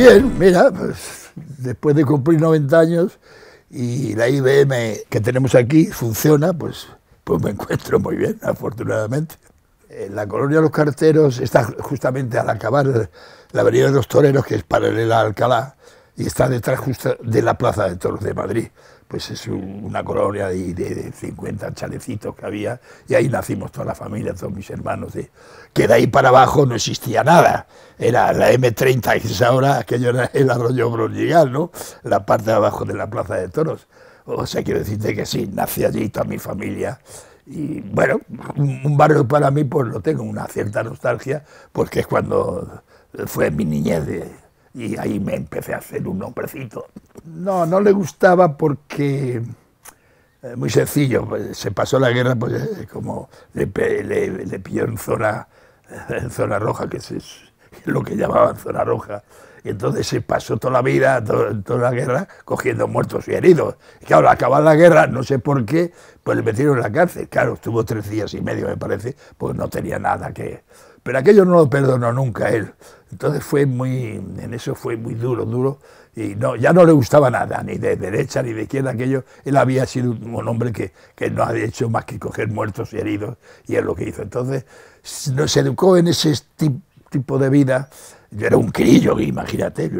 bien, mira, pues, después de cumplir 90 años y la IBM que tenemos aquí funciona, pues me encuentro muy bien, afortunadamente. La colonia Los Carteros está justamente al acabar la avenida de los Toreros, que es paralela a Alcalá, y está detrás justo de la Plaza de Toros de Madrid. Pues es una colonia de 50 chalecitos que había, y ahí nacimos toda la familia, todos mis hermanos. Que de ahí para abajo no existía nada. Era la M30, que es ahora, aquello era el arroyo Bronyigal, ¿no? La parte de abajo de la Plaza de Toros. O sea, quiero decirte que sí, nací allí toda mi familia. Y bueno, un barrio para mí, pues lo tengo una cierta nostalgia, porque es cuando fue mi niñez y ahí me empecé a hacer un hombrecito. No, no le gustaba porque, muy sencillo, pues, se pasó la guerra, pues como le pilló en zona roja, que es lo que llamaban zona roja. Y entonces se pasó toda la vida, toda la guerra, cogiendo muertos y heridos. Y claro, al acabar la guerra, no sé por qué, pues le metieron en la cárcel. Claro, estuvo 3 días y medio, me parece, pues no tenía nada que... Pero aquello no lo perdonó nunca él. Entonces en eso fue muy duro, y no, ya no le gustaba nada, ni de derecha ni de izquierda, aquello. Él había sido un hombre que no ha hecho más que coger muertos y heridos, y es lo que hizo. Entonces, se educó en ese tipo de vida. Yo era un crillo, imagínate,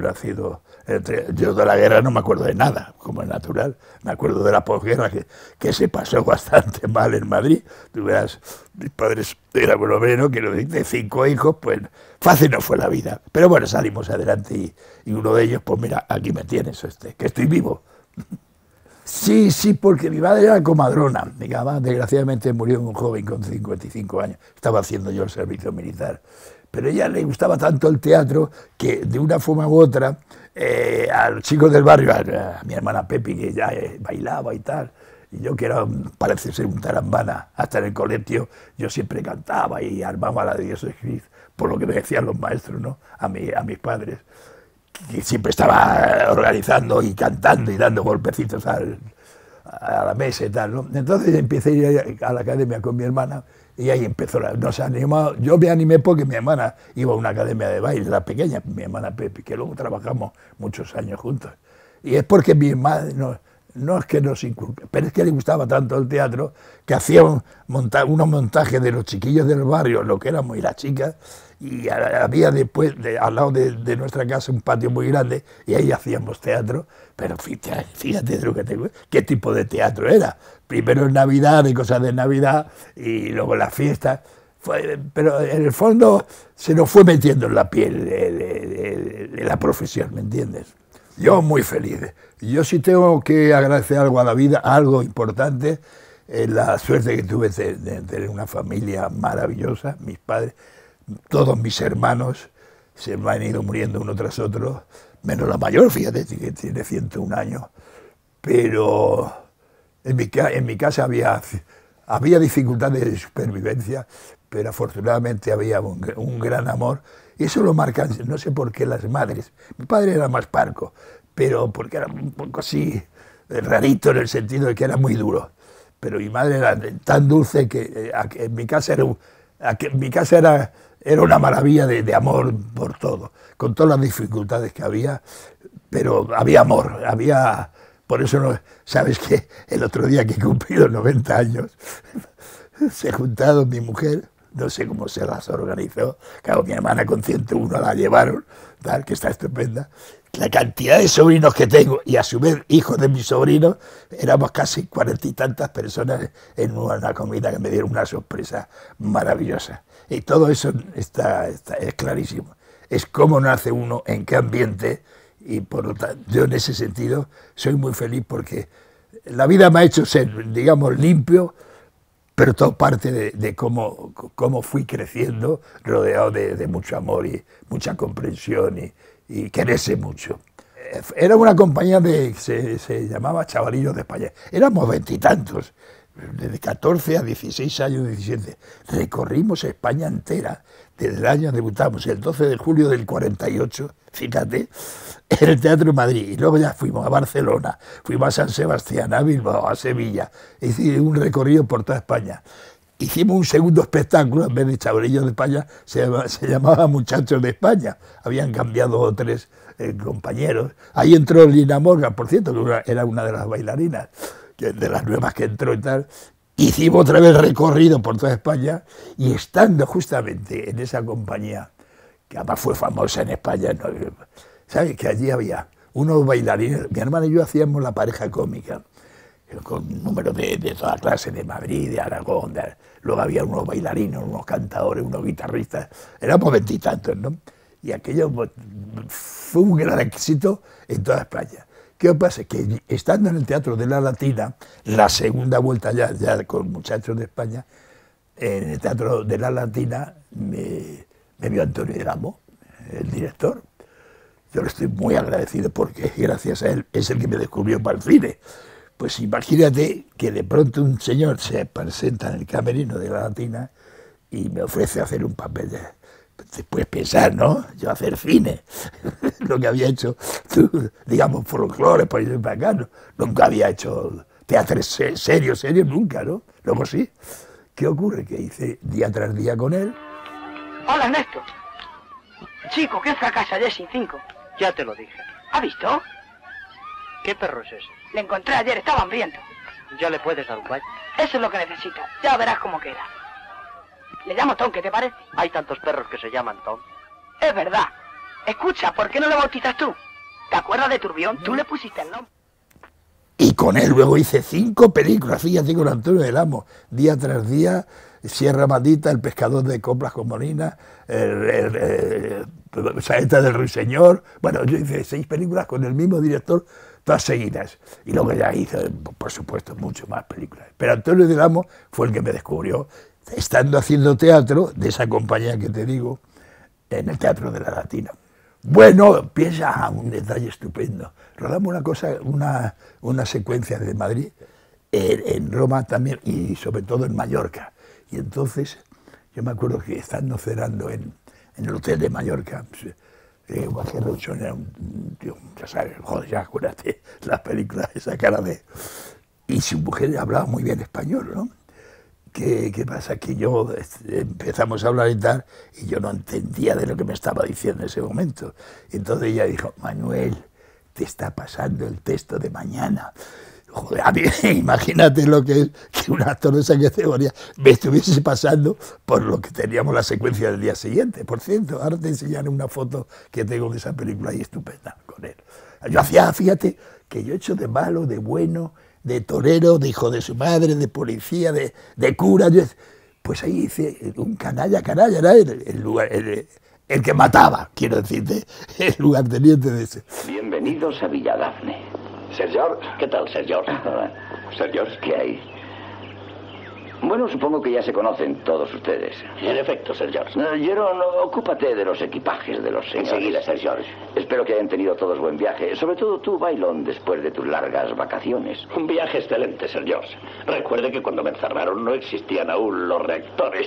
yo de la guerra no me acuerdo de nada, como es natural. Me acuerdo de la posguerra, que se pasó bastante mal en Madrid. Tú verás, mis padres eran por lo menos, que de 5 hijos, pues fácil no fue la vida. Pero bueno, salimos adelante y uno de ellos, pues mira, aquí me tienes, que estoy vivo. Sí, porque mi madre era comadrona. Mi mamá, desgraciadamente, murió un joven con 55 años. Estaba haciendo yo el servicio militar. Pero a ella le gustaba tanto el teatro que, de una forma u otra, a los chicos del barrio, a mi hermana Pepi, que ya bailaba y tal, y yo, que era, parece ser un tarambana, hasta en el colegio, yo siempre cantaba y armaba la diócesis, por lo que me decían los maestros, ¿no? A mis padres, que siempre estaba organizando y cantando y dando golpecitos a la mesa y tal, ¿no? Entonces empecé a ir a la academia con mi hermana y ahí empezó, nos animó. Yo me animé porque mi hermana iba a una academia de baile, la pequeña, mi hermana Pepi, que luego trabajamos muchos años juntos. Y es porque mi madre, no es que nos inculque, pero es que le gustaba tanto el teatro que hacía unos montajes de los chiquillos del barrio, lo que éramos y las chicas, y había después, al lado de nuestra casa, un patio muy grande, y ahí hacíamos teatro. Pero fíjate de lo que tengo, qué tipo de teatro era. Primero en Navidad, de cosas de Navidad, y luego en las fiestas. Pero en el fondo se nos fue metiendo en la piel de la profesión, ¿me entiendes? Yo muy feliz. Yo sí tengo que agradecer algo a la vida, algo importante, la suerte que tuve de tener una familia maravillosa, mis padres, todos mis hermanos se me han ido muriendo uno tras otro, menos la mayor, fíjate, que tiene 101 años. Pero en mi casa había dificultades de supervivencia, pero afortunadamente había un gran amor. Y eso lo marcan, no sé por qué, las madres. Mi padre era más parco, pero porque era un poco así rarito, en el sentido de que era muy duro. Pero mi madre era tan dulce que en mi casa era una maravilla de amor por todo, con todas las dificultades que había, pero había amor, por eso no, sabes que el otro día que he cumplido 90 años, se ha juntado mi mujer, no sé cómo se las organizó, claro, mi hermana con 101 la llevaron, tal, que está estupenda. La cantidad de sobrinos que tengo, y a su vez hijos de mis sobrinos, éramos casi 40 y tantas personas en una comida que me dieron una sorpresa maravillosa. Y todo eso es clarísimo. Es cómo nace uno, en qué ambiente, y por lo tanto, yo en ese sentido soy muy feliz porque la vida me ha hecho ser, digamos, limpio, pero todo parte de cómo fui creciendo, rodeado de mucho amor y mucha comprensión y quererse mucho. Era una compañía se llamaba Chavalillos de España. Éramos 20 y tantos, de 14 a 16 años, 17. Recorrimos España entera. Desde el año debutamos, el 12 de julio del 48, fíjate, en el Teatro de Madrid. Y luego ya fuimos a Barcelona, fuimos a San Sebastián, a Bilbao, a Sevilla. Hicimos un recorrido por toda España. Hicimos un segundo espectáculo, en vez de Chavalillos de España, se llamaba Muchachos de España. Habían cambiado 3 compañeros. Ahí entró Lina Morgan, por cierto, que era una de las bailarinas, de las nuevas que entró y tal. Hicimos otra vez recorrido por toda España y estando justamente en esa compañía, que además fue famosa en España, ¿no? ¿Sabes? Que allí había unos bailarines, mi hermana y yo hacíamos la pareja cómica, con números de toda clase, de Madrid, de Aragón, luego había unos bailarines, unos cantadores, unos guitarristas, éramos veintitantos, ¿no? Y aquello fue un gran éxito en toda España. ¿Qué pasa? Que estando en el Teatro de la Latina, la segunda vuelta ya con muchachos de España, en el Teatro de la Latina me vio Antonio del Amo, el director. Yo le estoy muy agradecido porque gracias a él es el que me descubrió para el cine. Pues imagínate que de pronto un señor se presenta en el camerino de la Latina y me ofrece hacer un papel de... Te puedes pensar, ¿no? Yo hacer cine, lo que había hecho, digamos, folclore, por ir para acá, ¿no? Nunca había hecho teatro serio, nunca, ¿no? Luego sí. ¿Qué ocurre? Que hice día tras día con él. Hola, Ernesto. Chico, ¿qué fracasa ayer sin 5? Ya te lo dije. ¿Ha visto? ¿Qué perro es ese? Le encontré ayer, estaba hambriento. Ya le puedes dar un baño. Eso es lo que necesita. Ya verás cómo queda. Le llamo Tom, ¿qué te parece? Hay tantos perros que se llaman Tom. Es verdad. Escucha, ¿por qué no lo bautizas tú? ¿Te acuerdas de Turbión? Tú le pusiste el nombre. Y con él luego hice 5 películas, fíjate, con Antonio del Amo, día tras día, Sierra Maldita, El pescador de coplas con Molina, Saeta del Ruiseñor. Bueno, yo hice 6 películas con el mismo director, todas seguidas. Y luego ya hice, por supuesto, mucho más películas. Pero Antonio del Amo fue el que me descubrió, estando haciendo teatro de esa compañía que te digo, en el Teatro de la Latina. Bueno, piensa un detalle estupendo. Rodamos una secuencia de Madrid, en Roma también, y sobre todo en Mallorca. Y entonces, yo me acuerdo que estando cenando en el hotel de Mallorca, Joaquín Rouchón era un tío, ya sabes, joder, ya acuérdate, las películas, esa cara de... Y su mujer hablaba muy bien español, ¿no? ¿Qué pasa? Que yo empezamos a hablar y tal, y yo no entendía de lo que me estaba diciendo en ese momento. Entonces ella dijo, Manuel, te está pasando el texto de mañana. Joder, a mí, imagínate lo que es que un actor de esa categoría me estuviese pasando por lo que teníamos la secuencia del día siguiente. Por cierto, ahora te enseñaré una foto que tengo de esa película y estupenda con él. Yo hacía, fíjate, que yo he hecho de malo, de bueno, de torero, de hijo de su madre, de policía, de cura. Pues ahí hice un canalla, era el que mataba, quiero decirte, el lugarteniente de ese. Bienvenidos a Villadafne. Ser George, ¿qué tal, Ser George? Ser George, ¿qué hay? Bueno, supongo que ya se conocen todos ustedes. En efecto, Ser George. Jeroen, ocúpate de los equipajes de los señores. Enseguida, Ser George. Espero que hayan tenido todos buen viaje. Sobre todo tú, Bailón, después de tus largas vacaciones. Un viaje excelente, Ser George. Recuerde que cuando me encerraron no existían aún los reactores.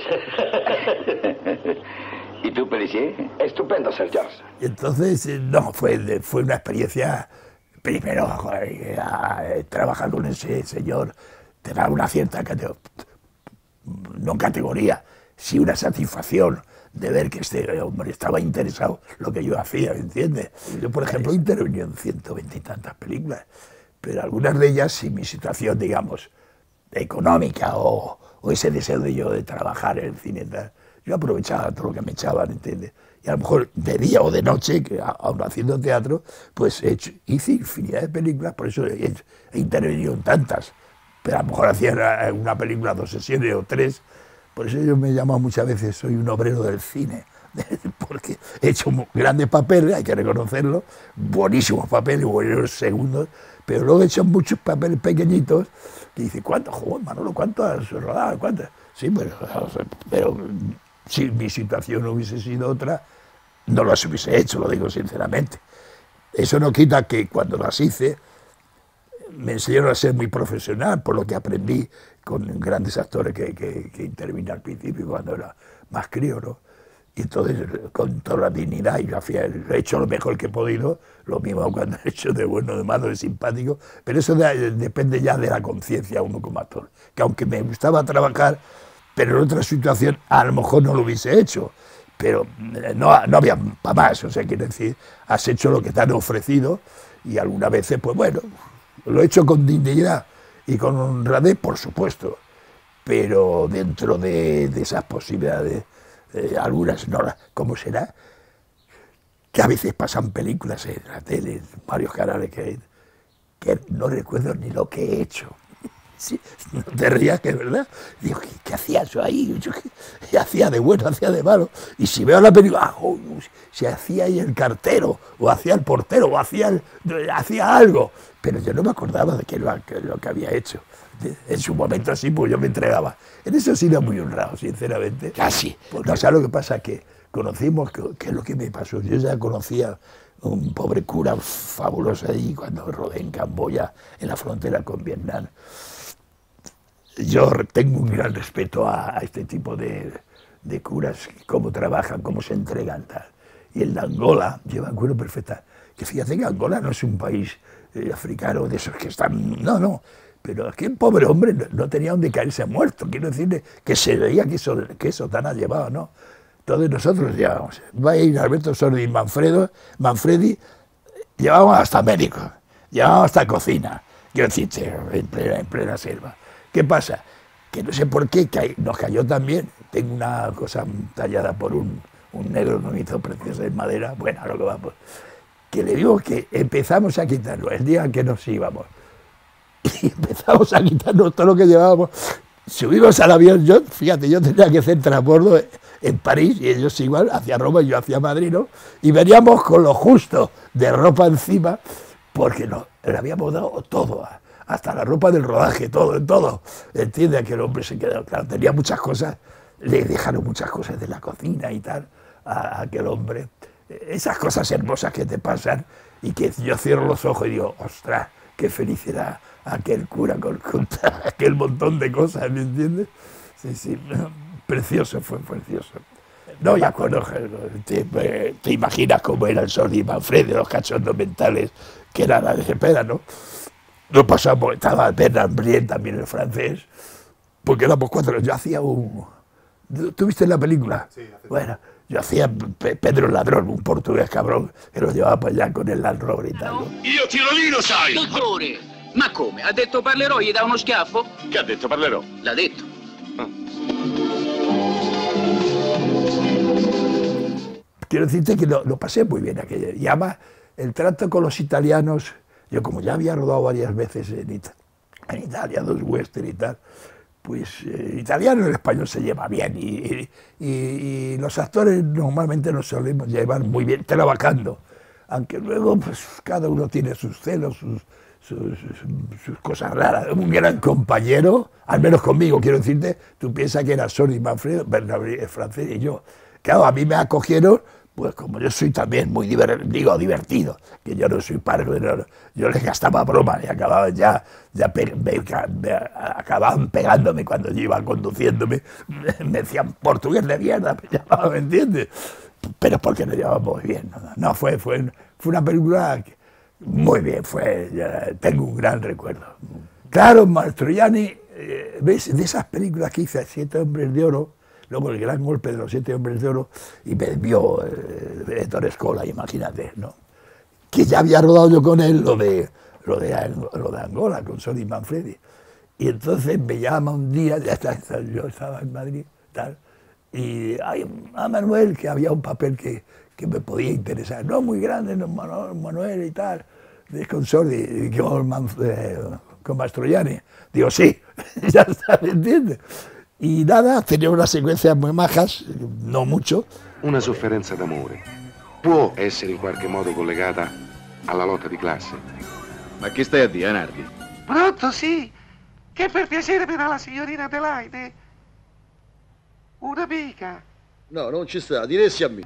¿Y tú, Pelissier? Estupendo, Ser George. Entonces, no, fue una experiencia... Primero, trabajar con ese señor te da una cierta no categoría, sí una satisfacción de ver que este hombre estaba interesado en lo que yo hacía, ¿me entiendes? Yo, por ejemplo, intervení en 120 y tantas películas, pero algunas de ellas, sin mi situación, digamos, económica o ese deseo de yo de trabajar en el cine, yo aprovechaba todo lo que me echaban, ¿entiendes? Y a lo mejor de día o de noche, que aún haciendo teatro, pues hice infinidad de películas, por eso he intervenido en tantas. Pero a lo mejor hacía una película, 2 sesiones o 3. Por eso yo me llamo muchas veces, soy un obrero del cine. Porque he hecho grandes papeles, hay que reconocerlo, buenísimos papeles, buenos segundos, pero luego he hecho muchos papeles pequeñitos que dice, ¿cuántos? Joder, Manolo, ¿cuánto has rodado? ¿Cuántas? Sí, pero si mi situación no hubiese sido otra, no las hubiese hecho, lo digo sinceramente. Eso no quita que cuando las hice, me enseñaron a ser muy profesional, por lo que aprendí con grandes actores que intervine al principio, cuando era más crío, ¿no? Y entonces, con toda la dignidad, y he hecho lo mejor que he podido, lo mismo cuando he hecho de bueno, de malo, de simpático, pero eso depende ya de la conciencia uno como actor, que aunque me gustaba trabajar, pero en otra situación a lo mejor no lo hubiese hecho, pero no había para más, o sea, quiere decir, has hecho lo que te han ofrecido y algunas veces, pues bueno, lo he hecho con dignidad y con honradez, por supuesto, pero dentro de esas posibilidades, algunas no, ¿cómo será? Que a veces pasan películas en la tele, en varios canales que no recuerdo ni lo que he hecho. Sí, no te rías, que es verdad. Digo, ¿qué hacía yo ahí? ¿Qué hacía de bueno, hacía de malo? Y si veo la película, se hacía ahí el cartero, o hacía el portero, o hacía algo. Pero yo no me acordaba de lo que había hecho. En su momento así, pues yo me entregaba. En eso sí era muy honrado, sinceramente. Casi. No, ¿sabes lo que pasa? Que conocimos, ¿qué es lo que me pasó? Yo ya conocía un pobre cura fabuloso allí cuando rodé en Camboya, en la frontera con Vietnam. Yo tengo un gran respeto a este tipo de curas, cómo trabajan, cómo se entregan, tal. Y el de Angola, yo me acuerdo perfecta, que fíjate que Angola no es un país africano de esos que están, no, pero aquel pobre hombre no tenía donde caerse muerto, quiero decirle que se veía que eso tan ha llevado, ¿no? Entonces nosotros llevábamos, va a ir Alberto Sordi y Manfredi, llevábamos hasta médicos, llevábamos hasta cocina, quiero decirte, en plena selva. ¿Qué pasa? Que no sé por qué nos cayó también. Tengo una cosa tallada por un negro que me hizo preciosa en madera. Bueno, lo que vamos. Que le digo que empezamos a quitarlo el día en que nos íbamos. Y empezamos a quitarnos todo lo que llevábamos. Subimos al avión, fíjate, yo tenía que hacer transbordo en París y ellos igual, hacia Roma y yo hacia Madrid, ¿no? Y veníamos con lo justo de ropa encima porque le habíamos dado todo, hasta la ropa del rodaje, todo. Entiende, aquel hombre se quedó, claro, tenía muchas cosas, le dejaron muchas cosas de la cocina y tal a aquel hombre. Esas cosas hermosas que te pasan y que yo cierro los ojos y digo, ostras, qué felicidad aquel cura con aquel montón de cosas, ¿me entiendes? Sí, precioso, fue precioso. No, ya conozco, te imaginas cómo era el Sordi y Manfredi, los cachondos mentales que eran la desespera, ¿no? Nos pasamos, estaba Bernard Blier, también el francés, porque éramos 4. Yo hacía ¿tú viste la película? Sí. Bueno, yo hacía Pedro el Ladrón, un portugués cabrón, che lo llevava para allá con il Land Rover e tal. Io Tirolino, sai! Dottore, ma come? Ha detto parlerò, gli dà uno schiaffo? Che ha detto parlerò? L'ha detto. Quiero decirte que lo pasé muy bien aquella. Y además, el trato con los italianos, yo como ya había rodado varias veces en Italia, 2 western y tal, pues el italiano y el español se lleva bien y los actores normalmente nos solemos llevar muy bien trabajando, aunque luego pues cada uno tiene sus celos, sus cosas raras. Un gran compañero, al menos conmigo, quiero decirte, tú piensas que era Sordi Manfredi, Bernard francés y yo. Claro, a mí me acogieron, pues como yo soy también muy divertido, que yo no soy padre, yo les gastaba bromas y acababan acababan pegándome cuando yo iba conduciéndome, me decían portugués de mierda, me llamaban, ¿me entiendes? Pero porque nos llevábamos bien, no, fue una película muy bien, tengo un gran recuerdo. Claro, Mastroianni, ¿ves? De esas películas que hice, 7 hombres de oro, luego el gran golpe de los 7 hombres de oro, y me envió Ettore Scola, imagínate, ¿no? Que ya había rodado yo con él lo de Angola, con Sordi Manfredi. Y entonces me llama un día, yo estaba en Madrid, tal, y a Manuel, que había un papel que me podía interesar, no muy grande, no, Manuel y tal, con Sordi, con Mastroianni. Digo, sí, ya está, ¿me entiendes? Y nada, tenía unas secuencias muy majas, no mucho. Una sofferenza d'amore può essere in qualche modo collegata alla lotta di classe. Ma che stai a dire, Nardi? Pronto, sì. Che per piacere per la signorina Adelaide. Un'amica. No, non ci sta, diressi a me.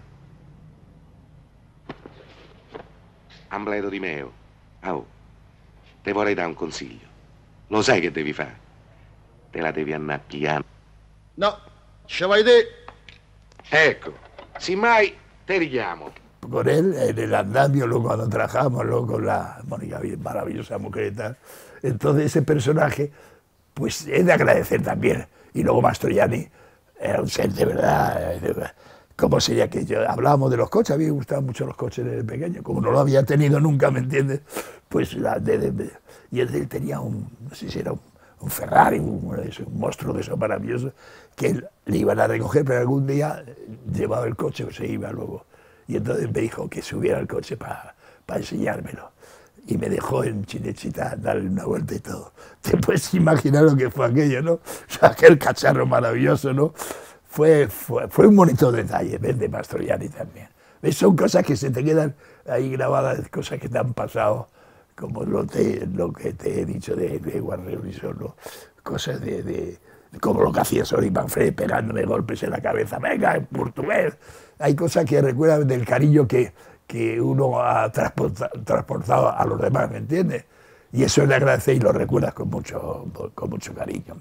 Ambledo di Meo, te vorrei dare un consiglio. Lo sai che devi fare? Te la devi annappiare. No, ci vai te. Ecco, semmai te richiamo. Con él, en el andamio, luego cuando trabajamos, luego con la Mónica, maravillosa mujer y tal. Entonces ese personaje, pues he de agradecer también. Y luego Mastroianni era un ser de verdad, ¿Cómo sería que yo? Hablábamos de los coches, a mí me gustaban mucho los coches desde pequeño, como no lo había tenido nunca, ¿me entiendes? Pues y él tenía no sé si era un Ferrari, un monstruo de eso maravilloso, que él le iban a recoger, pero algún día llevaba el coche o se iba luego. Y entonces me dijo que subiera al coche para enseñármelo. Y me dejó en Chinechita darle una vuelta y todo. Te puedes imaginar lo que fue aquello, ¿no? O sea, aquel cacharro maravilloso, ¿no? Fue un bonito detalle, ¿ves? De Mastroianni también. ¿Ves? Son cosas que se te quedan ahí grabadas, cosas que te han pasado, como lo que te he dicho de Guarreurison, ¿no? Cosas como lo que hacía Sori Manfredi pegándome golpes en la cabeza, venga, en portugués. Hay cosas que recuerdan del cariño que uno ha transportado a los demás, ¿me entiendes? Y eso le agradece y lo recuerdas con mucho cariño.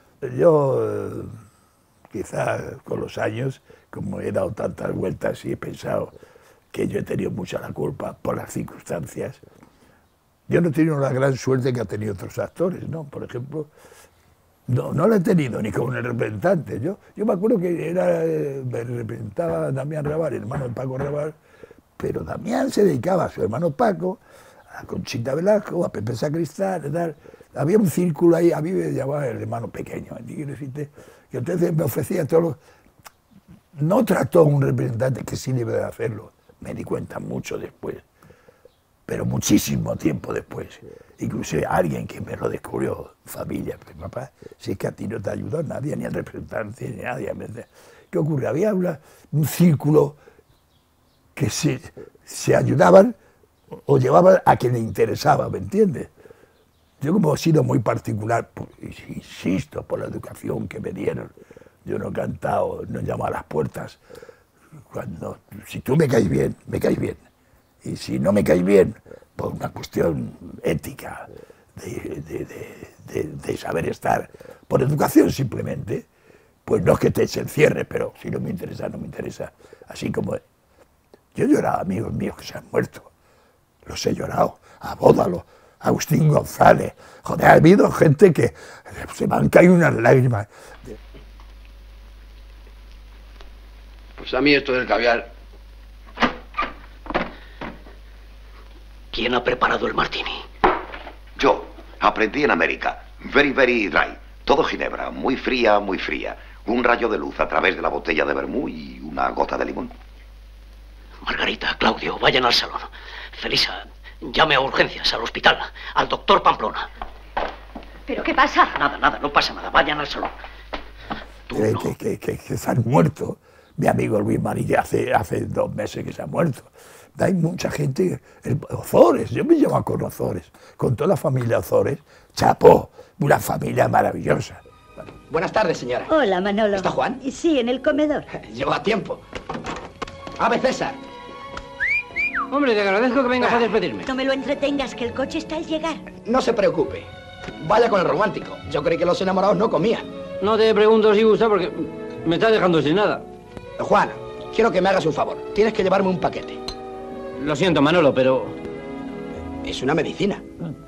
Yo, quizás con los años, como he dado tantas vueltas y he pensado que yo he tenido mucha la culpa por las circunstancias, yo no he tenido la gran suerte que han tenido otros actores, ¿no? Por ejemplo, no la he tenido ni con el representante. Yo me acuerdo que me representaba Damián Raval, el hermano de Paco Raval, pero Damián se dedicaba a su hermano Paco, a Conchita Velasco, a Pepe Sacristán, tal. Había un círculo ahí, a mí me llamaba el hermano pequeño, quiero decirte, que entonces me ofrecía todo lo... No trató un representante que sí debe de hacerlo, me di cuenta mucho después, pero muchísimo tiempo después. Inclusive alguien que me lo descubrió, familia, mi papá, si es que a ti no te ayudó nadie, ni el representante, ni nadie. ¿Qué ocurre? Había un círculo que se ayudaban o llevaban a quien le interesaba, ¿me entiendes? Yo como he sido muy particular, insisto, por la educación que me dieron, yo no he cantado, no he llamado a las puertas. Si tú me caes bien, me caes bien. Y si no me caes bien, por una cuestión ética, de saber estar, por educación simplemente, pues no es que te eche el cierre, pero si no me interesa, no me interesa. Así como yo he llorado a amigos míos que se han muerto, los he llorado, a Bódalo, a Agustín González, joder, ha habido gente que se me han caído unas lágrimas. Pues a mí esto del caviar... ¿Quién ha preparado el martini? Yo. Aprendí en América. Very, very dry. Todo ginebra. Muy fría, muy fría. Un rayo de luz a través de la botella de vermú y una gota de limón. Margarita, Claudio, vayan al salón. Felisa, llame a urgencias, al hospital, al doctor Pamplona. ¿Pero qué pasa? Nada, no pasa nada. Vayan al salón. Que se han muerto. Mi amigo Luis Manilla hace 2 meses que se ha muerto. Hay mucha gente, Ozores, yo me llevo con Ozores, con toda la familia Ozores, chapó, una familia maravillosa. Buenas tardes, señora. Hola, Manolo. ¿Está Juan? Sí, en el comedor. Lleva tiempo. ¡Ave César! Hombre, te agradezco que vengas a despedirme. No me lo entretengas, que el coche está al llegar. No se preocupe. Vaya con el romántico. Yo creí que los enamorados no comían. No te pregunto si gusta porque me estás dejando sin nada. Juan, quiero que me hagas un favor. Tienes que llevarme un paquete. Lo siento, Manolo, pero... Es una medicina.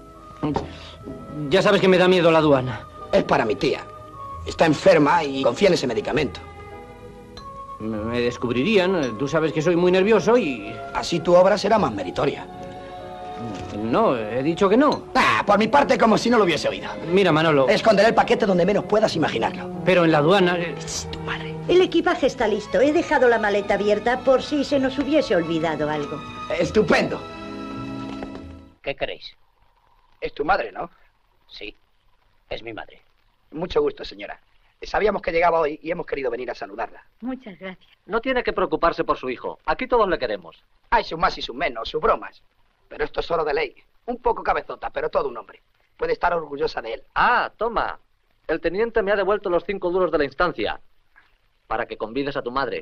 Ya sabes que me da miedo la aduana. Es para mi tía. Está enferma y confía en ese medicamento. Me descubrirían. Tú sabes que soy muy nervioso y... Así tu obra será más meritoria. No, he dicho que no. Por mi parte, como si no lo hubiese oído. Mira, Manolo... Esconderé el paquete donde menos puedas imaginarlo. Pero en la aduana... Es tu madre. El equipaje está listo. He dejado la maleta abierta por si se nos hubiese olvidado algo. ¡Estupendo! ¿Qué queréis? Es tu madre, ¿no? Sí, es mi madre. Mucho gusto, señora. Sabíamos que llegaba hoy y hemos querido venir a saludarla. Muchas gracias. No tiene que preocuparse por su hijo. Aquí todos le queremos. Hay sus más y sus menos, sus bromas. Pero esto es oro de ley. Un poco cabezota, pero todo un hombre. Puede estar orgullosa de él. Ah, toma. El teniente me ha devuelto los 5 duros de la instancia. Para que convides a tu madre.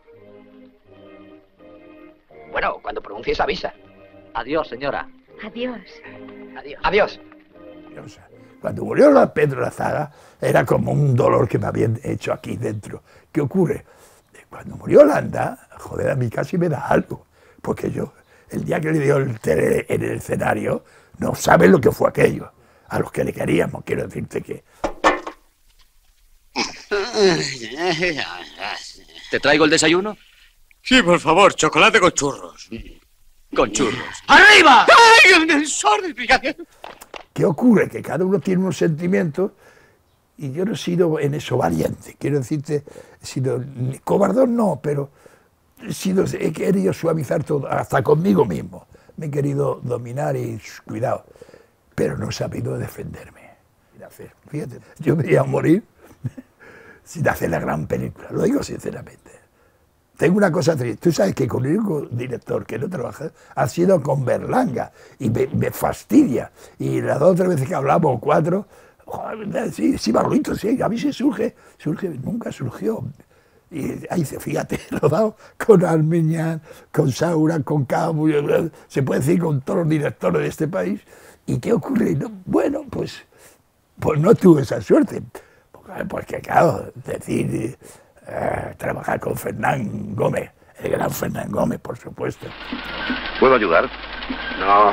Bueno, cuando pronuncies avisa. Adiós, señora. Adiós. Adiós. Adiós. Cuando murió la Pedro Lazaga, era como un dolor que me habían hecho aquí dentro. ¿Qué ocurre? Cuando murió Landa, joder, a mí casi me da algo. Porque yo, el día que le dio el tele en el escenario, no saben lo que fue aquello. A los que le queríamos, quiero decirte que... ¿Te traigo el desayuno? Sí, por favor, chocolate con churros. Con churros. ¡Arriba! ¡Ay, el sordo! ¿Qué ocurre? Que cada uno tiene unos sentimientos y yo no he sido en eso valiente. Quiero decirte, he sido cobardón, no, pero he querido suavizar todo, hasta conmigo mismo. Me he querido dominar y cuidado, pero no he sabido defenderme. Fíjate, yo me iba a morir sin hacer la gran película, lo digo sinceramente. Tengo una cosa triste, tú sabes que con el único director que no trabaja ha sido con Berlanga y me fastidia. Y las 2 o 3 veces que hablamos, 4, joder, sí, Manolito, sí, a mí sí surge, nunca surgió. Y ahí dice, fíjate, rodado con Armiñán, con Saura, con Cabo, se puede decir con todos los directores de este país. ¿Y qué ocurre? No, bueno, pues no tuve esa suerte. Porque claro, decir... trabajar con Fernán Gómez, el gran Fernán Gómez, por supuesto. ¿Puedo ayudar? No.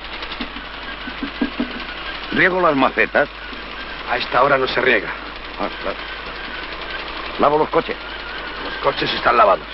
¿Riego las macetas? A esta hora no se riega. Ah, claro. ¿Lavo los coches? Los coches están lavados.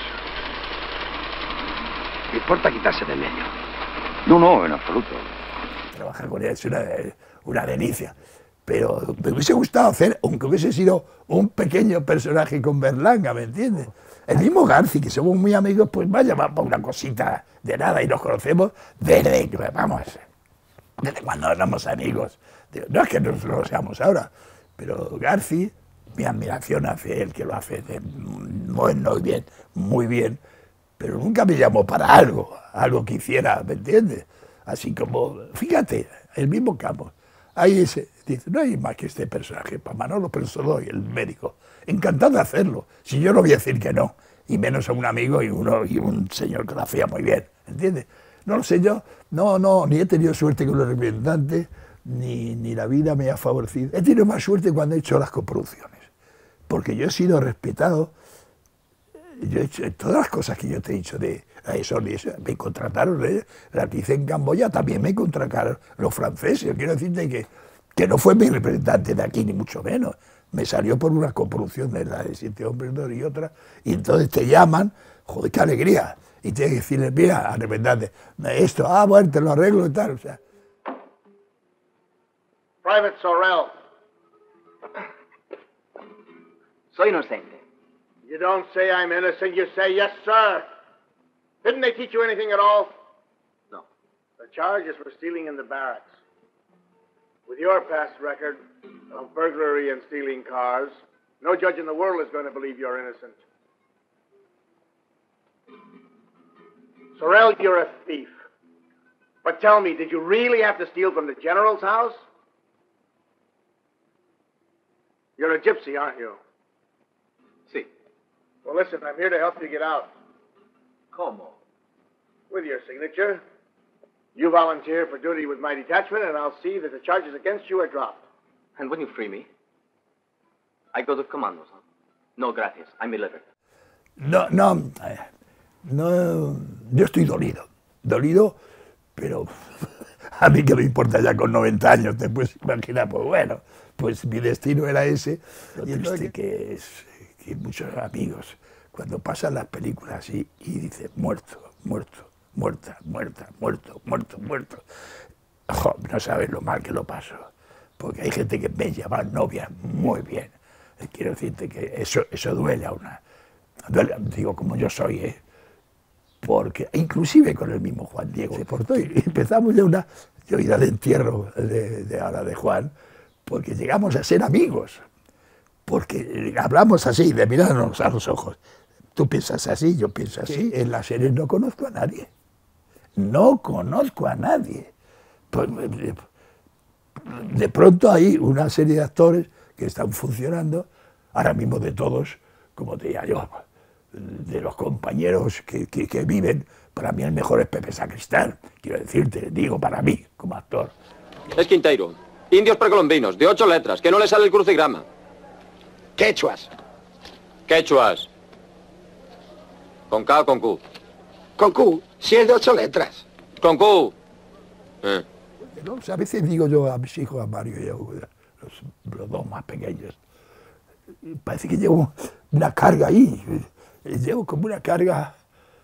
¿Me importa quitarse de medio? No, en absoluto. Trabajar con él es una delicia. Pero me hubiese gustado hacer, aunque hubiese sido un pequeño personaje con Berlanga, ¿me entiendes? El mismo Garci, que somos muy amigos, pues vaya, va para una cosita de nada y nos conocemos desde cuando éramos amigos. No es que no lo seamos ahora, pero Garci, mi admiración hacia él, que lo hace bueno y bien, muy bien, pero nunca me llamó para algo que hiciera, ¿me entiendes? Así como, fíjate, el mismo campo. Ahí dice, no hay más que este personaje, para Manolo Persoloy, el médico. Encantado de hacerlo, si yo no voy a decir que no, y menos a un amigo y un señor que lo hacía muy bien, ¿entiendes? No lo sé yo, ni he tenido suerte con los representantes, ni la vida me ha favorecido. He tenido más suerte cuando he hecho las coproducciones, porque yo he sido respetado. Yo he hecho todas las cosas que yo te he dicho de eso, me contrataron, la que hice en Camboya también me contrataron los franceses. Quiero decirte que no fue mi representante de aquí, ni mucho menos. Me salió por una coproducción de la de 7 hombres y otra, y entonces te llaman, joder, qué alegría, y tienes que decirle, mira, al representante, esto, bueno, te lo arreglo y tal, o sea. Private Sorrell. Soy inocente. You don't say I'm innocent, you say yes, sir. Didn't they teach you anything at all? No. The charge is for stealing in the barracks. With your past record of burglary and stealing cars, no judge in the world is going to believe you're innocent. Sorrell, you're a thief. But tell me, did you really have to steal from the general's house? You're a gypsy, aren't you? Sí. Well, listen, I'm here to help you get out. ¿Cómo? With your signature. You volunteer for duty with my detachment, and I'll see that the charges against you are dropped. And when you free me, I go to commandos, huh? No, gracias. I'm delivered. No, yo estoy dolido, pero a mí que me importa ya con 90 años, te puedes imaginar, pues bueno, pues mi destino era ese. Lo triste que es que muchos amigos, cuando pasan las películas y dicen muerto, no sabes lo mal que lo paso, porque hay gente que me llama novia muy bien. Quiero decirte que eso duele a una. Duele, digo, como yo soy, porque inclusive con el mismo Juan Diego se portó y empezamos ya yo ir al entierro de Juan, porque llegamos a ser amigos, porque hablamos así, de mirarnos a los ojos. Tú piensas así, yo pienso así. En las series no conozco a nadie. Pues, de pronto hay una serie de actores que están funcionando, ahora mismo de todos, como te diría yo, de los compañeros que viven, para mí el mejor es Pepe Sacristán, quiero decirte, digo para mí, como actor. Es Quinteiro. Indios precolombinos, de 8 letras, que no le sale el crucigrama. Quechuas. Quechuas. ¿Con K o con Q? Con Q, si es de 8 letras. Con Q. ¿No? O sea, a veces digo yo a mis hijos, a Mario y a Hugo, los dos más pequeños, parece que llevo una carga ahí, llevo como una carga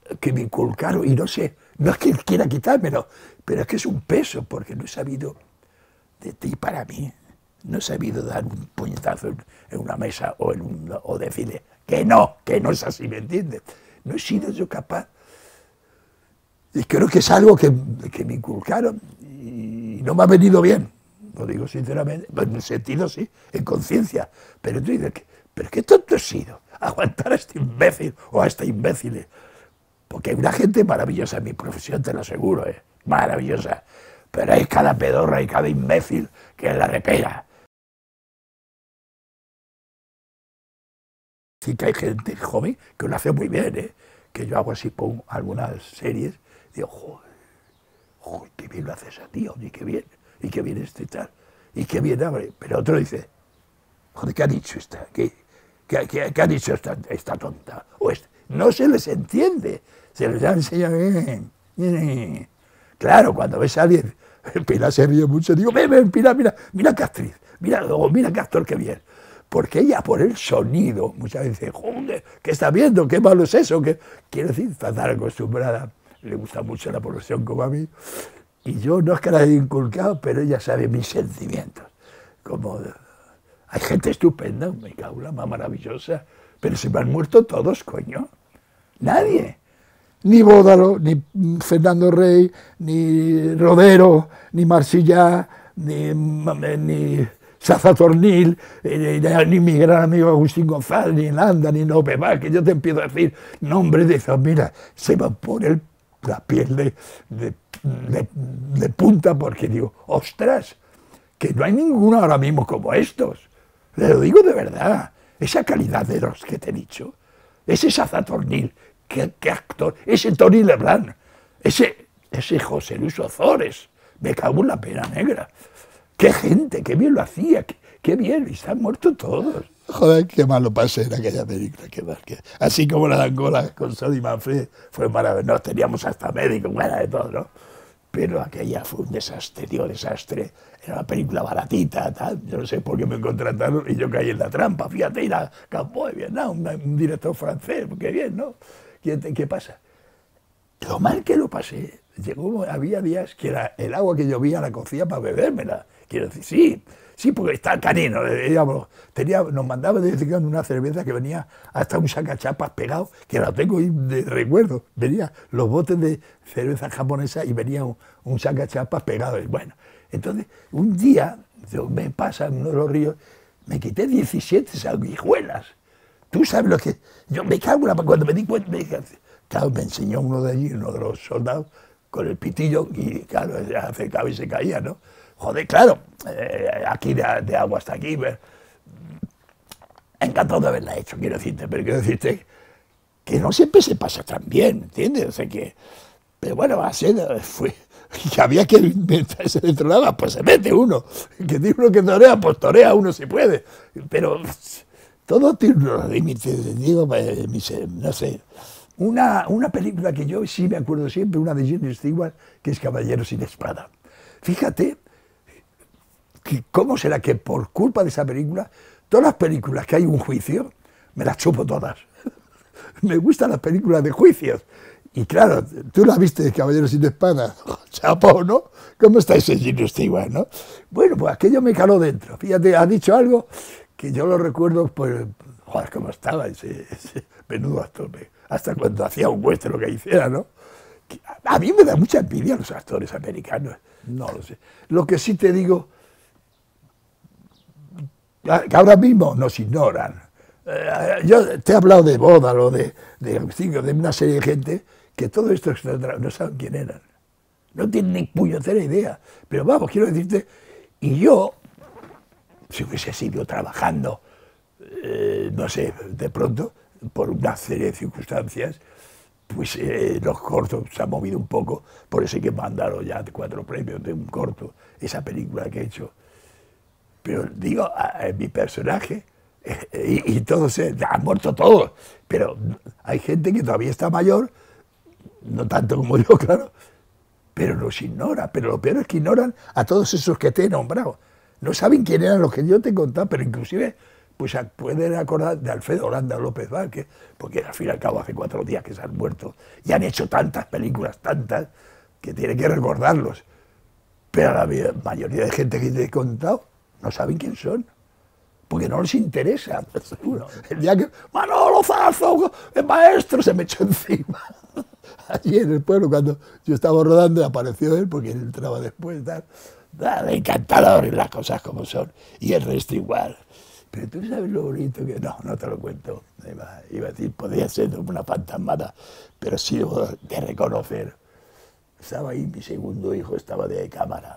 que me inculcaron, y no sé, no es que quiera quitármelo, pero es que es un peso, porque no he sabido, de ti para mí, no he sabido dar un puñetazo en una mesa o decirle que no es así, ¿me entiendes? No he sido yo capaz. Y creo que es algo que me inculcaron y no me ha venido bien, lo digo sinceramente, en el sentido sí, en conciencia, pero tú dices, ¿pero qué tonto he sido? Aguantar a este imbécil o a esta imbécil. Porque hay una gente maravillosa en mi profesión, te lo aseguro, maravillosa, pero hay cada pedorra y cada imbécil que la repega. Sí que hay gente joven que lo hace muy bien, que yo hago así, pongo algunas series, digo, joder, qué bien lo haces a ti, y qué bien este tal, y qué bien abre. Pero otro dice, joder, ¿qué ha dicho esta? ¿Qué ha dicho esta tonta? No se les entiende, se les ha enseñado bien. Claro, cuando ves a alguien, Pilar se ríe mucho, digo, ven, Pilar, mira qué actriz, mira qué actor, qué bien. Porque ella, por el sonido, muchas veces dice, joder, ¿qué está viendo? ¿Qué malo es eso? Quiero decir, está tan acostumbrada, le gusta mucho la profesión como a mí, y yo no es que la haya inculcado, pero ella sabe mis sentimientos. Hay gente estupenda, me cago en la más maravillosa, pero se me han muerto todos, coño. Nadie. Ni Bódalo, ni Fernando Rey, ni Rodero, ni Marsillá, ni Saza Tornil, ni mi gran amigo Agustín González, ni Landa, ni Nope más, que yo te empiezo a decir nombres de esos, mira, se me pone la piel de punta porque digo, ostras, que no hay ninguno ahora mismo como estos. Le lo digo de verdad, esa calidad de los que te he dicho, ese Saza Tornil, qué actor, ese Tony Leblanc, ese José Luis Ozores, me cago en la pena negra. ¡Qué gente! ¡Qué bien lo hacía! ¡Qué bien! Y están muertos todos. Joder, qué mal lo pasé en aquella película. Así como la de Angola con Sodi Manfred fue maravilloso. Teníamos hasta médicos, bueno, de todo, ¿no? Pero aquella fue un desastre, tío, desastre. Era una película baratita, tal. Yo no sé por qué me contrataron y yo caí en la trampa. Fíjate, ir a Campo de Vietnam, un director francés. Qué bien, ¿no? ¿Qué pasa? Lo mal que lo pasé. Había días que el agua que llovía la cocía para bebérmela. Quiero decir, sí, porque está canino. Nos mandaba de vez en cuando una cerveza que venía hasta un sacachapas pegado, que la tengo ahí de recuerdo. Venía los botes de cerveza japonesa y venía un sacachapas pegado. Bueno, entonces, un día, me pasa en uno de los ríos, me quité 17 sanguijuelas. Tú sabes lo que... Yo me cago en la... Cuando me di cuenta, claro, me enseñó uno de allí, uno de los soldados, con el pitillo, y claro, se acercaba y se caía, ¿no? Joder, claro, aquí de agua hasta aquí, encantado de haberla hecho, quiero decirte, pero quiero decirte que no siempre se pasa tan bien, ¿entiendes? O sea que, pero bueno, así fue, que había que inventarse dentro de nada, pues se mete uno, que tiene uno que torea, pues torea uno si puede, pero todo tiene unos límites, digo, no sé. Una película que yo sí me acuerdo siempre, una de James Stewart, que es Caballero sin espada. Fíjate, ¿cómo será que por culpa de esa película, todas las películas que hay un juicio, me las chupo todas? Me gustan las películas de juicios. Y claro, tú la viste de Caballero sin espada, chapo, ¿no? ¿Cómo está ese James Stewart, no? Bueno, pues aquello me caló dentro. Fíjate, ha dicho algo que yo lo recuerdo, pues, joder, cómo estaba ese menudo actor, hasta cuando hacía un western lo que hiciera, ¿no? A mí me da mucha envidia los actores americanos, no lo sé. Lo que sí te digo, que ahora mismo nos ignoran. Yo te he hablado de Bódalo, de una serie de gente que todo esto no saben quién eran. No tienen ni puñetera idea. Pero vamos, quiero decirte, y yo, si hubiese sido trabajando, no sé, de pronto, por una serie de circunstancias, pues los cortos se han movido un poco, por eso hay que mandaron ya 4 premios de un corto, esa película que he hecho. Pero digo, mi personaje, y todos han muerto todos, pero hay gente que todavía está mayor, no tanto como yo, claro, pero los ignora. Pero lo peor es que ignoran a todos esos que te he nombrado. No saben quién eran los que yo te he contado, pero inclusive pues pueden acordar de Alfredo Holanda López Vázquez, porque al fin y al cabo hace 4 días que se han muerto y han hecho tantas películas, tantas, que tiene que recordarlos. Pero la mayoría de gente que te he contado no saben quién son, porque no les interesa. Seguro. El día que Manolo Zazo, el maestro, se me echó encima. Allí en el pueblo, cuando yo estaba rodando, apareció él, porque él entraba después, tal. Encantador, y las cosas como son, y el resto igual. Pero tú sabes lo bonito que... No, no te lo cuento. Iba a decir, podría ser una fantasmada, pero sí debo de reconocer. Estaba ahí, mi segundo hijo estaba de cámara.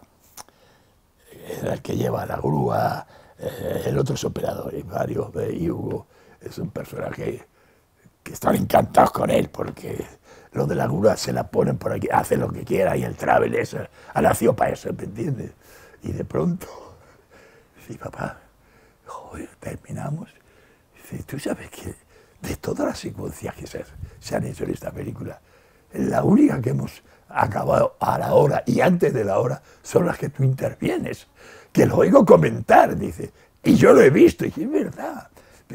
Era el que lleva la grúa, el otro es operador, y Mario y Hugo es un personaje que están encantados con él, porque lo de la grúa se la ponen por aquí, hace lo que quiera, y el travel eso, ha nacido para eso, ¿me entiendes? Y de pronto, sí, papá, joder, terminamos. Dice, tú sabes que de todas las secuencias que se han hecho en esta película, la única que hemos acabado a la hora y antes de la hora son las que tú intervienes, que lo oigo comentar, dice, y yo lo he visto, y es verdad,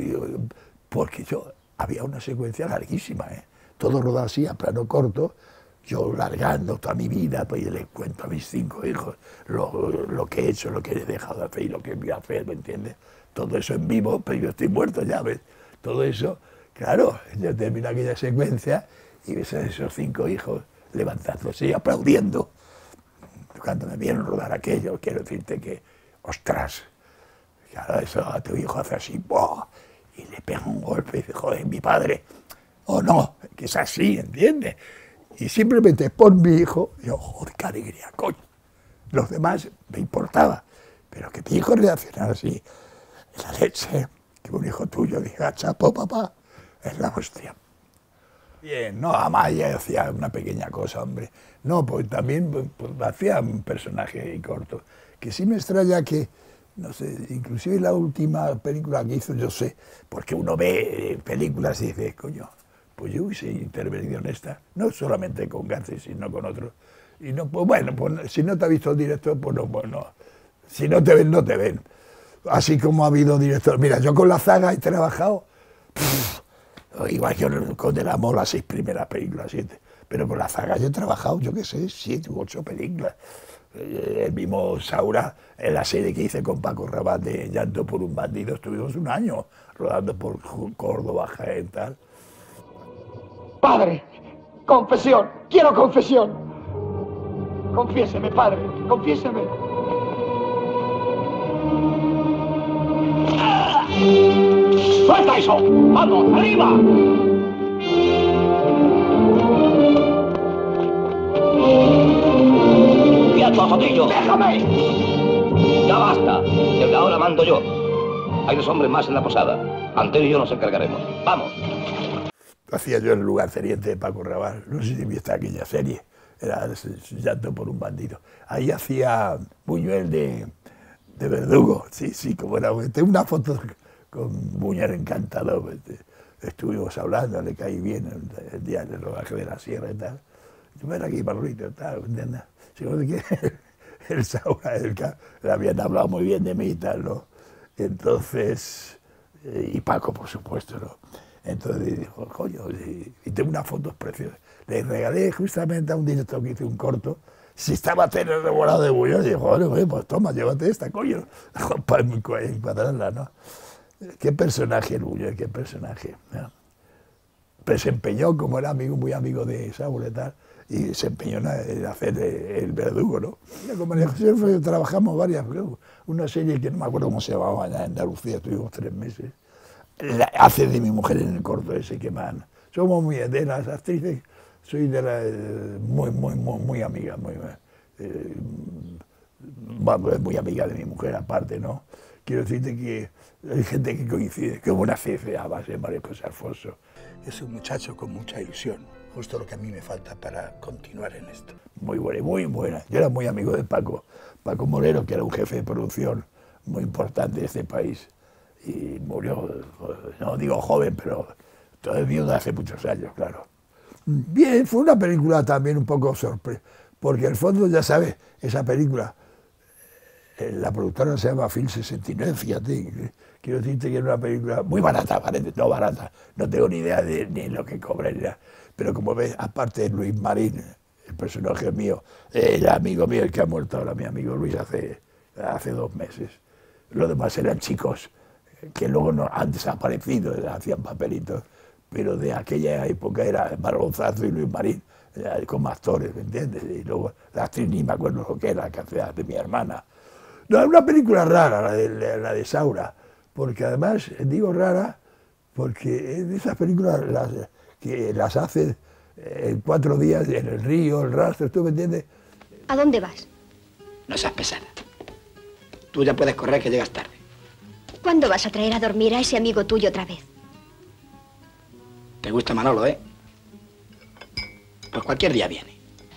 porque había una secuencia larguísima, todo rodado así a plano corto, yo largando toda mi vida, pues le cuento a mis 5 hijos lo que he hecho, lo que he dejado de hacer y lo que voy a hacer, ¿me entiendes? Todo eso en vivo, pero yo estoy muerto ya, ¿ves? Todo eso, claro, yo termino aquella secuencia y ves a esos 5 hijos levantándose y aplaudiendo. Cuando me vieron rodar aquello, quiero decirte que, ostras, claro, eso a tu hijo hace así, ¡boh! Y le pega un golpe y dice, joder, mi padre, o no, que es así, ¿entiendes? Y simplemente por mi hijo, yo, joder, qué alegría, coño. Los demás me importaba, pero que mi hijo reaccionara así, la leche, que un hijo tuyo diga, chapo, papá, es la hostia. Bien, no, además ya hacía una pequeña cosa, hombre. No, pues también pues, hacía un personaje corto, que sí me extraña que, no sé, inclusive la última película que hizo, yo sé, porque uno ve películas y dice, coño, pues yo hubiese intervenido en esta, no solamente con García, sino con otros. Y no, pues bueno, pues, si no te ha visto el director, pues no, bueno, si no te ven, no te ven. Así como ha habido directores. Mira, yo con la Zaga he trabajado, igual yo con El Amor, las 6 primeras películas, 7, pero con la Zaga yo he trabajado, yo qué sé, 7 u 8 películas. El mismo Saura, en la serie que hice con Paco Rabanne de Llanto por un bandido, estuvimos un año rodando por Córdoba, Jaén, tal. Padre, confesión, quiero confesión. Confiéseme, padre, confiéseme. ¡Suelta eso! ¡Vamos, arriba! ¡Quieto, Sotillo! ¡Déjame! Ya basta. Desde ahora mando yo. Hay 2 hombres más en la posada. Antonio y yo nos encargaremos. ¡Vamos! Hacía yo el lugarteniente de Paco Rabanne, no sé si viste aquella serie, era Llanto por un bandido. Ahí hacía Buñuel de Verdugo, sí, como era. Tengo una foto con Buñuel encantado, estuvimos hablando, le caí bien el día del rodaje de La Sierra y tal. Yo era aquí, Manolito, tal, ¿entiendes? El Saura, le habían hablado muy bien de mí y tal, ¿no? Entonces, y Paco, por supuesto, ¿no? Entonces dijo, coño, y tengo unas fotos preciosas. Le regalé justamente a un director que hizo un corto, si estaba enamorado de Buñuel, y dijo, bueno, pues toma, llévate esta, coño, para encuadrarla, ¿no? Qué personaje el Buñuel, qué personaje, ¿no? Pero se empeñó, como era amigo, muy amigo de Saúl y tal, y se empeñó en hacer el Verdugo, ¿no? Y con María José trabajamos varias, una serie que no me acuerdo cómo se llamaba, en Andalucía, tuvimos 3 meses. Hace de mi mujer en el corto ese que man. Somos muy de las actrices, soy de la muy amiga, muy amiga de mi mujer aparte, ¿no? Quiero decirte que hay gente que coincide, que hubo una CFA a base de María José Alfonso. Es un muchacho con mucha ilusión, justo lo que a mí me falta para continuar en esto. Muy buena, muy buena. Yo era muy amigo de Paco Morero, que era un jefe de producción muy importante de este país. Y murió, no digo joven, pero todavía de hace muchos años, claro. Bien, fue una película también un poco sorpresa, porque en el fondo, ya sabes, esa película La productora se llama Film 69, fíjate. Quiero decirte que era una película muy barata, parece, no barata. No tengo ni idea de ni lo que cobraría. Pero como ves, aparte de Luis Marín, el personaje mío, el amigo mío, el que ha muerto ahora, mi amigo Luis, hace 2 meses. Los demás eran chicos que luego no, han desaparecido, hacían papelitos, pero de aquella época era Barbozazo y Luis Marín, como actores, ¿me entiendes? Y luego la actriz, ni me acuerdo lo que era, que hacía de mi hermana. No, es una película rara, la de Saura, porque además, digo rara, porque es de esas películas que las hace en 4 días en el río, el rastro, ¿tú me entiendes? ¿A dónde vas? No seas pesada. Tú ya puedes correr, que llegas tarde. ¿Cuándo vas a traer a dormir a ese amigo tuyo otra vez? Te gusta Manolo, ¿eh? Pues cualquier día viene.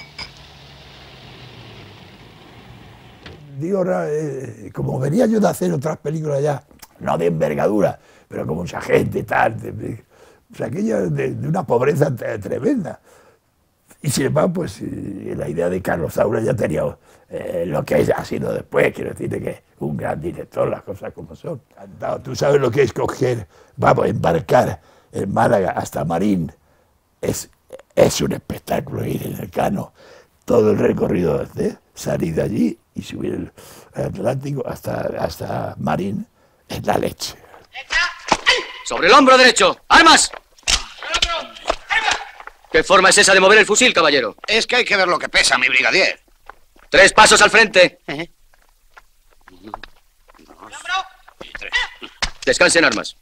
Digo, como venía yo de hacer otras películas ya, no de envergadura, pero como un agente y tal, pues aquello de una pobreza tremenda. Y sin embargo, pues la idea de Carlos Saura ya tenía lo que ha sido después, quiero decirte que un gran director, las cosas como son. Tú sabes lo que es coger, vamos, embarcar en Málaga hasta Marín, es un espectáculo ir en el Cano, todo el recorrido, salir de allí y subir el Atlántico hasta Marín, es la leche. ¡Sobre el hombro derecho! ¡Armas! ¿Qué forma es esa de mover el fusil, caballero? Es que hay que ver lo que pesa, mi brigadier. 3 pasos al frente. Descansen armas.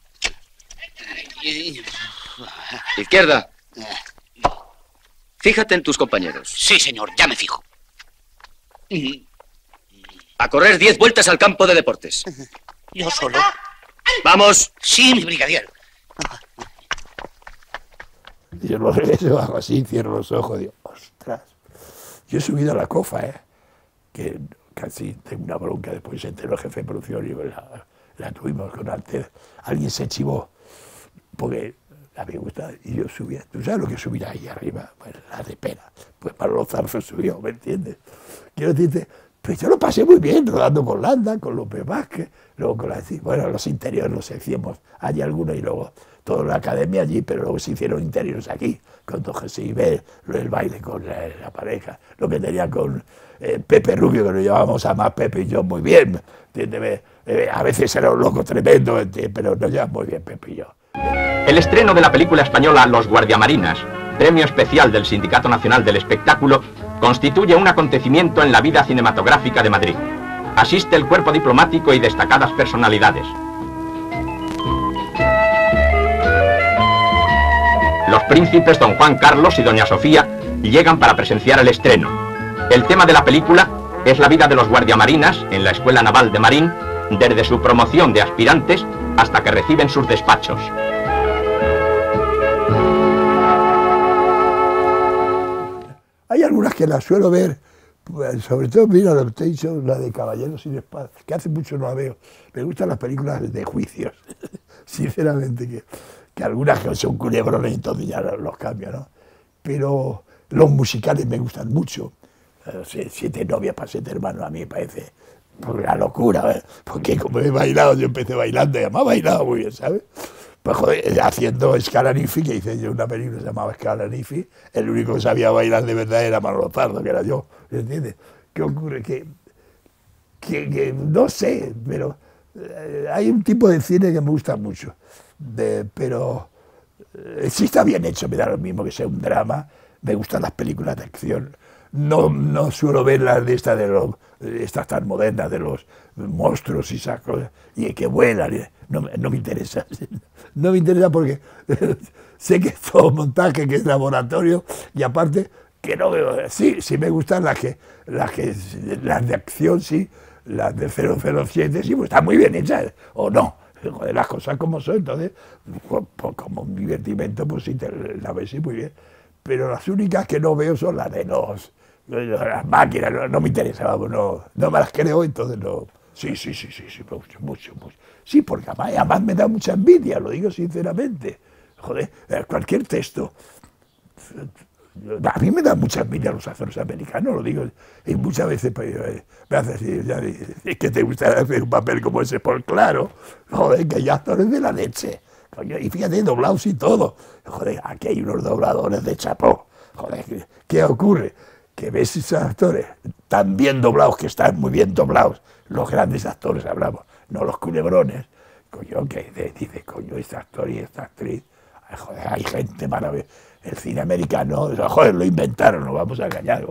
Izquierda. Fíjate en tus compañeros. Sí, señor, ya me fijo. A correr 10 vueltas al campo de deportes. ¿Yo solo? ¡Vamos! Sí, mi brigadier. Yo lo regreso, hago así, cierro los ojos, digo, ostras. Yo he subido a la Cofa, que casi tengo una bronca, después se enteró el jefe de producción y la tuvimos con Altera. Alguien se chivó, porque a mí me gusta, y yo subía. ¿Tú sabes lo que subir ahí arriba? Pues la de pena. Pues para los zarzos subió, ¿me entiendes? Quiero decirte, pues yo lo pasé muy bien, rodando con Landa, con López Vázquez, luego con los interiores los hacíamos allí algunos y luego toda la academia allí, pero luego se hicieron interiores aquí, con Don José Ibel, el baile con la pareja, lo que tenía con Pepe Rubio, que nos llevábamos a más Pepe y yo muy bien, ¿entiendes? A veces era un loco tremendo, pero nos llevamos muy bien Pepe y yo. El estreno de la película española Los Guardiamarinas, premio especial del Sindicato Nacional del Espectáculo, constituye un acontecimiento en la vida cinematográfica de Madrid. Asiste el cuerpo diplomático y destacadas personalidades. Los príncipes don Juan Carlos y doña Sofía llegan para presenciar el estreno. El tema de la película es la vida de los guardiamarinas en la Escuela Naval de Marín, desde su promoción de aspirantes hasta que reciben sus despachos. Hay algunas que las suelo ver, sobre todo, mira lo que te he dicho, la de Caballeros sin Espada, que hace mucho no la veo. Me gustan las películas de juicios, sinceramente, que algunas que son culebrones, entonces ya los cambio, ¿no? Pero los musicales me gustan mucho. 7 novias para 7 hermanos, a mí me parece una locura, ¿eh? Porque como he bailado, yo empecé bailando y además he bailado muy bien, ¿sabes? Pues joder, haciendo Scalanifi, que hice yo una película que se llamaba Scalanifi, el único que sabía bailar de verdad era Manolo Pardo, que era yo, ¿entiendes? ¿Qué ocurre? Que no sé, pero hay un tipo de cine que me gusta mucho, pero si está bien hecho, me da lo mismo que sea un drama, me gustan las películas de acción. No suelo ver las de estas tan modernas de los monstruos y esas cosas, y que vuelan, no me interesa. No me interesa porque sé que es todo montaje, que es laboratorio, y aparte que no veo. Sí me gustan las de acción, sí, las de 007, sí, pues están muy bien hechas, o no. Joder, las cosas como son, entonces, pues, como un divertimento, pues sí, la ves muy bien. Pero las únicas que no veo son las de las máquinas, no me interesa, vamos, no me las creo, entonces no. Sí, mucho. Sí, porque además me da mucha envidia, lo digo sinceramente. Joder, cualquier texto. A mí me da mucha envidia los actores americanos, lo digo, y muchas veces pues, me hace así, es que te gusta hacer un papel como ese, por claro, joder, que hay actores de la leche, coño, y fíjate, doblados y todo, joder, aquí hay unos dobladores de chapó, joder, ¿qué ocurre? Que ves esos actores tan bien doblados, que están muy bien doblados, los grandes actores hablamos, no los culebrones, coño, que dice, coño, este actor y esta actriz, joder, hay gente maravillosa. El cine americano, joder, lo inventaron, no vamos a engañar.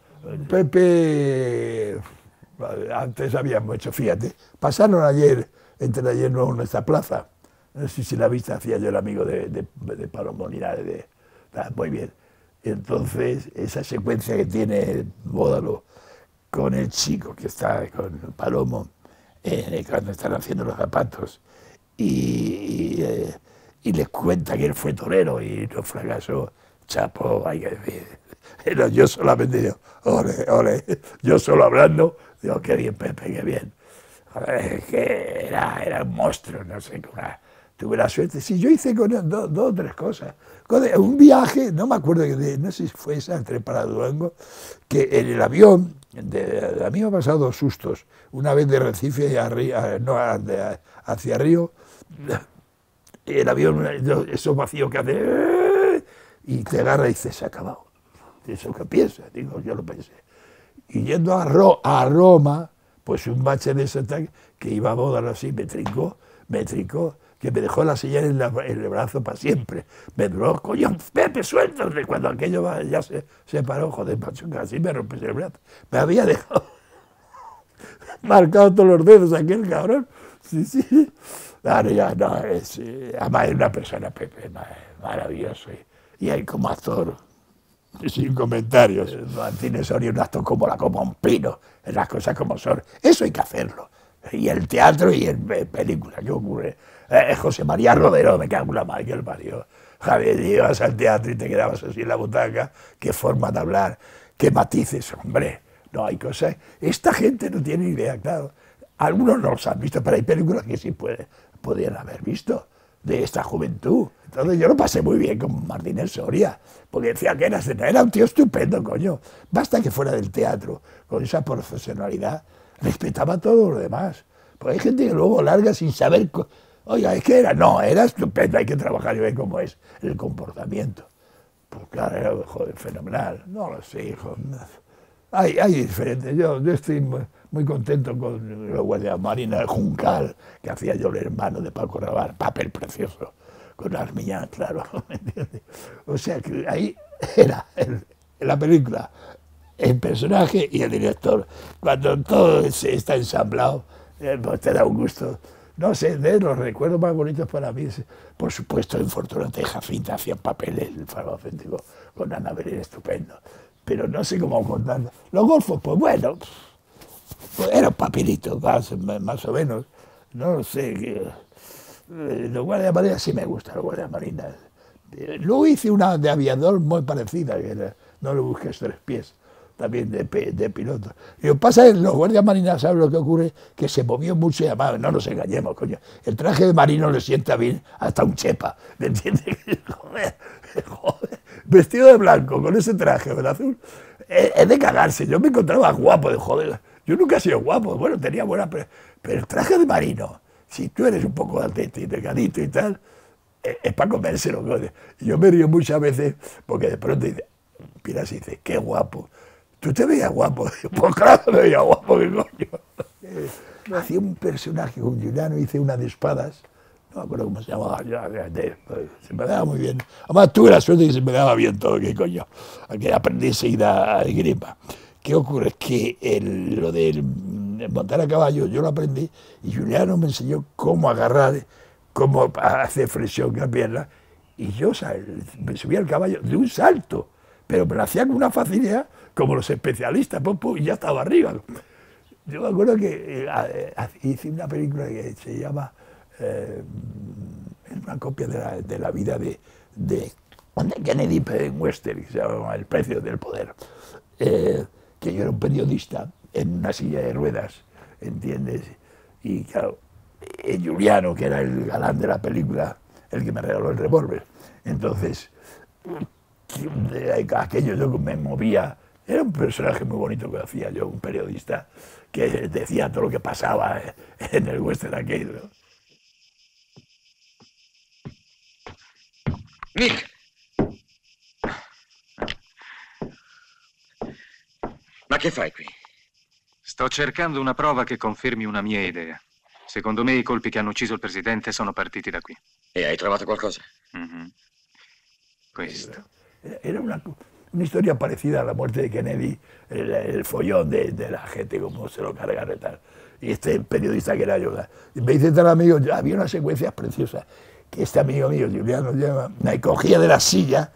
Pepe, antes habíamos hecho, fíjate, pasaron ayer, entre ayer nuevo en esta plaza, no sé si la viste, hacía yo el amigo de Palomo Linares, muy bien. Entonces, esa secuencia que tiene Bódalo con el chico que está con Palomo, cuando están haciendo los zapatos, y les cuenta que él fue torero y no fracasó, chapo, hay que decir. Pero yo solamente digo, ole, yo solo hablando, digo, qué bien, Pepe, qué bien. Joder, que era un monstruo, no sé, tuve la suerte. Sí, yo hice con él dos o tres cosas. Un viaje, no me acuerdo, no sé si fue esa, entre para Durango, que en el avión, a mí me han pasado dos sustos. Una vez de Recife hacia Río, el avión, esos vacíos que hace, y te agarra y dice, se ha acabado. ¿Eso qué piensas? Digo, yo lo pensé. Y yendo a Roma, pues un bache de ese ataque, que iba a Bódalo así, me trincó, que me dejó la señal en el brazo para siempre. Me duró, coño, Pepe, suéltame. Cuando aquello ya se paró, joder, macho, casi me rompes el brazo. Me había dejado marcado todos los dedos aquel cabrón. Sí. Claro, ya no, además es una persona, Pepe, maravilloso. Y hay como actor, sin comentarios. Martínez Soria es un actor como un pino, las cosas como son. Eso hay que hacerlo. Y el teatro y en película, ¿qué ocurre? José María Rodero, me cago en la madre que el parió. Javier, ibas al teatro y te quedabas así en la butaca, qué forma de hablar, qué matices, hombre. No hay cosas. Esta gente no tiene idea, claro. Algunos no los han visto, pero hay películas que sí podían haber visto de esta juventud. Entonces yo lo pasé muy bien con Martínez Soria, porque decía que era un tío estupendo, coño. Basta que fuera del teatro, con esa profesionalidad, respetaba todo lo demás. Porque hay gente que luego larga sin saber, oiga, es que era estupendo, hay que trabajar y ver cómo es el comportamiento. Pues claro, era joder, fenomenal. No lo sé, hijo. Hay diferentes. Yo estoy muy contento con los guardias marinas, el Juncal, que hacía yo el hermano de Paco Rabanne, papel precioso, con Armiñán, claro, ¿me entiendes? O sea que ahí era la película, el personaje y el director. Cuando todo está ensamblado, pues te da un gusto. No sé, de los recuerdos más bonitos para mí, por supuesto, en Fortunata y Jacinta hacían papeles, el farmacéutico con Ana Belén, estupendo. Pero no sé cómo contarlo. Los golfos, pues bueno, pues era un papelito, más o menos. No lo sé. Los guardias marinas sí me gustan, los guardias marinas. Luego hice una de aviador muy parecida, que era No le busques tres pies, también de piloto. Y lo que pasa es que los guardias marinas, ¿sabes lo que ocurre? Que se movió mucho y además, no nos engañemos, coño. El traje de marino le sienta bien hasta un chepa, ¿me entiendes? Joder. Vestido de blanco, con ese traje, el azul, es de cagarse. Yo me encontraba guapo, de joder. Yo nunca he sido guapo, bueno, tenía buena... Pero el traje de marino, si tú eres un poco altete y delgadito y tal, es para comérselo. Yo me río muchas veces, porque de pronto miras y dices, qué guapo. ¿Tú te veías guapo? Pues claro, me veía guapo, qué coño. Hacía un personaje con Juliano, hice una de espadas, no me acuerdo cómo se llamaba, se me daba muy bien. Además tuve la suerte de que se me daba bien todo, qué coño, que aprendí enseguida a grima. ¿Qué ocurre? Que lo de montar a caballo yo lo aprendí y Juliano me enseñó cómo agarrar, cómo hacer flexión con la pierna, y yo me subía al caballo de un salto, pero me lo hacía con una facilidad como los especialistas, y ya estaba arriba. Yo me acuerdo que hice una película que se llama... es una copia de la vida de Kennedy en western, que se llama El precio del poder, que yo era un periodista en una silla de ruedas, ¿entiendes? Y claro, Juliano, que era el galán de la película, el que me regaló el revólver, entonces aquello yo me movía. Era un personaje muy bonito que hacía yo, un periodista que decía todo lo que pasaba en el western aquello, ¿no? Nick! Ma che fai qui? Sto cercando una prova che confermi una mia idea. Secondo me i colpi che hanno ucciso il presidente sono partiti da qui. E hai trovato qualcosa? Questo. Era una historia parecida a la muerte de Kennedy, el follón de la gente, cómo se lo cargaron y tal. Y este periodista que era yo, me dice tal amigo, había unas secuencias preciosas, que este amigo mío, Juliano, me cogía de la silla,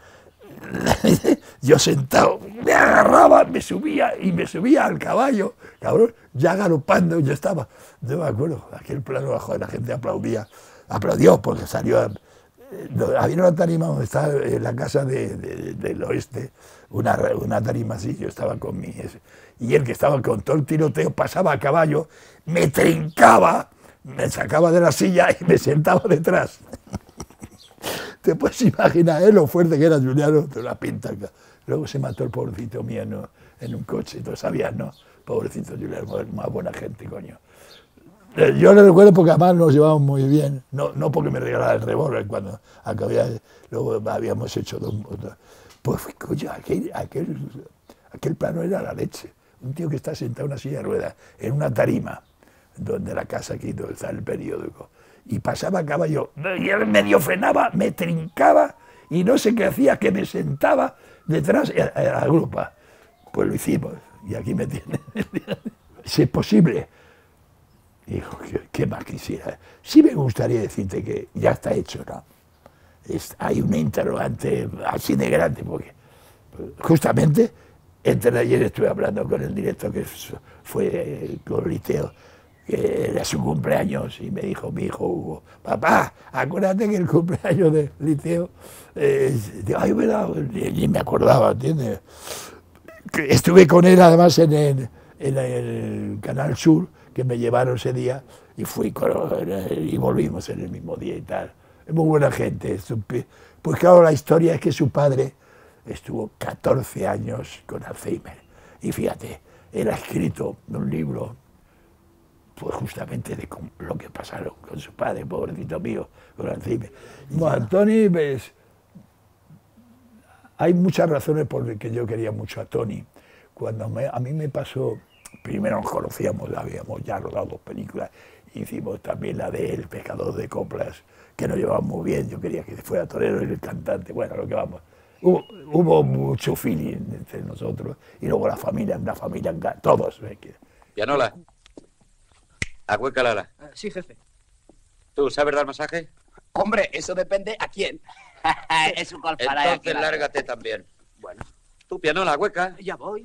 yo sentado, me agarraba, me subía al caballo, cabrón, ya galopando, yo me acuerdo, aquel plano bajo, la gente aplaudió porque salió. Había una tarima donde estaba en la casa del oeste, una tarima así, yo estaba con y él que estaba con todo el tiroteo pasaba a caballo, me trincaba, me sacaba de la silla y me sentaba detrás. Te puedes imaginar lo fuerte que era Juliano, de la pinta. Luego se mató el pobrecito mío en un coche, tú sabías, ¿no? Pobrecito Juliano, más buena gente, coño. Yo le recuerdo porque además nos llevábamos muy bien, no porque me regalara el revólver cuando acabé, luego habíamos hecho pues coño, aquel plano era la leche, un tío que está sentado en una silla de ruedas, en una tarima, donde la casa aquí, donde está el periódico, y pasaba a caballo, y él medio frenaba, me trincaba, y no sé qué hacía, que me sentaba detrás a la grupa. Pues lo hicimos, y aquí me tiene. Si es posible. Hijo, ¿qué más quisiera? Sí me gustaría decirte que ya está hecho, ¿no? Hay una interrogante así de grande, porque justamente ayer estuve hablando con el director que fue con Liteo, que era su cumpleaños, y me dijo mi hijo Hugo, papá, acuérdate que el cumpleaños de Liteo, ay, verdad, ni me acordaba, ¿entiendes? Que estuve con él además en el Canal Sur, que me llevaron ese día, y y volvimos en el mismo día y tal. Es muy buena gente. Pues claro, la historia es que su padre estuvo 14 años con Alzheimer. Y fíjate, él ha escrito un libro, pues justamente de lo que pasaron con su padre, pobrecito mío, con Alzheimer. Bueno, Tony, pues, hay muchas razones por las que yo quería mucho a Tony. Cuando a mí me pasó, primero nos conocíamos, habíamos ya rodado 2 películas, hicimos también la de El pescador de coplas, que nos llevamos muy bien, yo quería que fuera torero y el cantante, bueno, lo que vamos. Hubo mucho feeling entre nosotros, y luego la familia, una familia, todos. Pianola, acuécala. Sí, jefe. ¿Tú sabes dar masaje? Hombre, eso depende a quién. Es un golfara. Entonces lárgate también. Bueno. Tú, Pianola, hueca. Ya voy.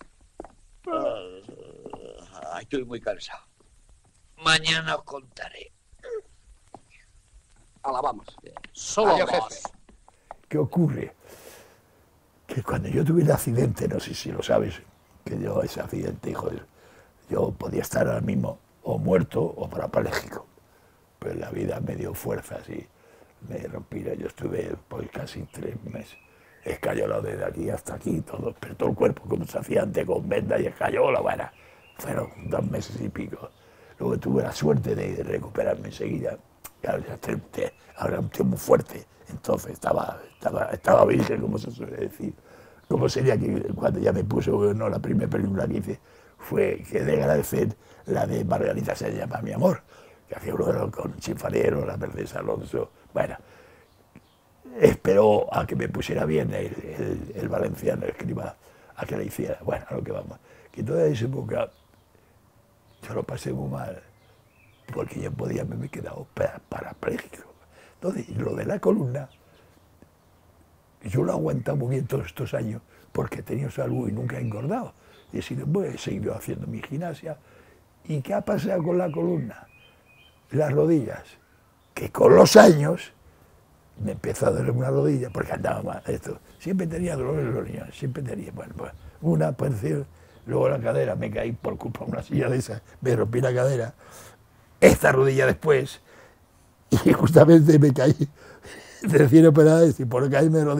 Estoy muy cansado. Mañana os contaré. Alabamos. Solo Adiós, dos. jefe. ¿Qué ocurre? Que cuando yo tuve el accidente, no sé si lo sabes, que yo ese accidente, hijo, yo podía estar ahora mismo o muerto o parapléjico. Pero la vida me dio fuerzas y me rompí. Yo estuve pues casi 3 meses. Escayola desde aquí hasta aquí, todo el cuerpo como se hacía antes con venda y escayola, bueno, fueron 2 meses y pico. Luego tuve la suerte de recuperarme enseguida. Claro, ahora era un tío muy fuerte, entonces estaba virgen, como se suele decir. Como sería que cuando ya me puso, no, la primera película que hice fue que de agradecer la de Margarita se llama Mi amor, que hacía uno con Chinfanero, la Mercedes Alonso, bueno. Esperó a que me pusiera bien el valenciano, el escriba, a que la hiciera. Bueno, a lo que vamos. Que toda esa época yo lo pasé muy mal, porque yo podía haberme quedado parapléjico. Entonces, lo de la columna, yo lo he aguantado muy bien todos estos años, porque he tenido salud y nunca he engordado. Y sin embargo, he seguido haciendo mi gimnasia. ¿Y qué ha pasado con la columna? Las rodillas, que con los años me empezó a doler una rodilla porque andaba mal. Siempre tenía dolor en los riñones, siempre tenía. Bueno, pues una pensión, luego la cadera, me caí por culpa de una silla de esas, me rompí la cadera. Esta rodilla después, y justamente me caí recién operada, y por caerme de rodilla,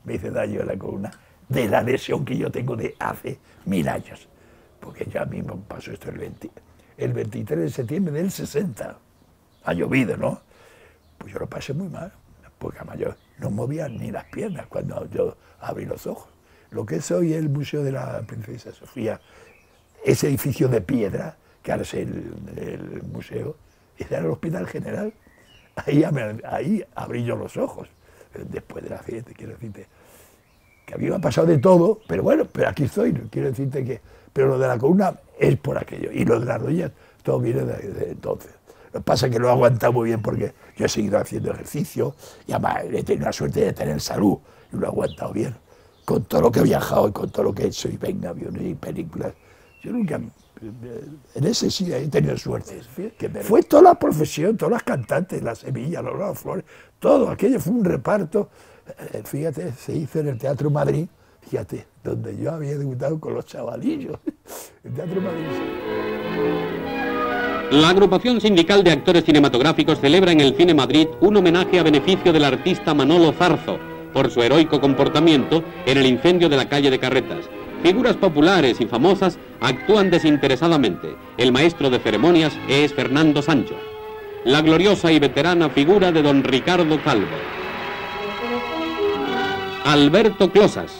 me hice daño en la columna de la lesión que yo tengo de hace 1000 años. Porque ya mismo pasó esto el 23 de septiembre del 60. Ha llovido, ¿no? Pues yo lo pasé muy mal, porque además yo no movía ni las piernas cuando yo abrí los ojos. Lo que es hoy el Museo de la Princesa Sofía, ese edificio de piedra, que ahora es el museo, era el Hospital General. Ahí abrí yo los ojos, después del accidente, quiero decirte, que a mí me ha pasado de todo, pero bueno, pero aquí estoy, quiero decirte que... Pero lo de la columna es por aquello, y lo de las rodillas, todo viene de entonces. Lo que pasa es que lo he aguantado muy bien porque yo he seguido haciendo ejercicio, y además he tenido la suerte de tener salud, y lo he aguantado bien. Con todo lo que he viajado y con todo lo que he hecho, y venga, aviones y películas, yo nunca... En ese sí he tenido suerte. Fue toda la profesión, todas las cantantes, las Sevilla, las Flores, todo aquello fue un reparto. Fíjate, se hizo en el Teatro Madrid, fíjate, donde yo había debutado con los chavalillos. El Teatro Madrid. La agrupación sindical de actores cinematográficos celebra en el Cine Madrid un homenaje a beneficio del artista Manolo Zarzo por su heroico comportamiento en el incendio de la calle de Carretas. Figuras populares y famosas actúan desinteresadamente. El maestro de ceremonias es Fernando Sancho. La gloriosa y veterana figura de don Ricardo Calvo. Alberto Closas.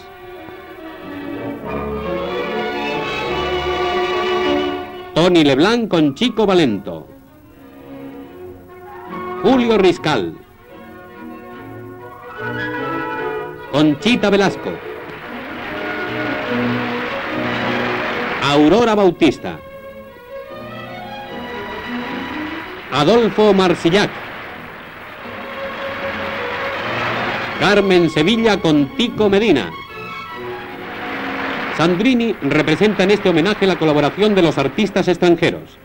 Tony Leblanc con Chico Valento. Julio Riscal. Conchita Velasco. Aurora Bautista. Adolfo Marsillac. Carmen Sevilla con Tico Medina. Sandrini representa en este homenaje la colaboración de los artistas extranjeros.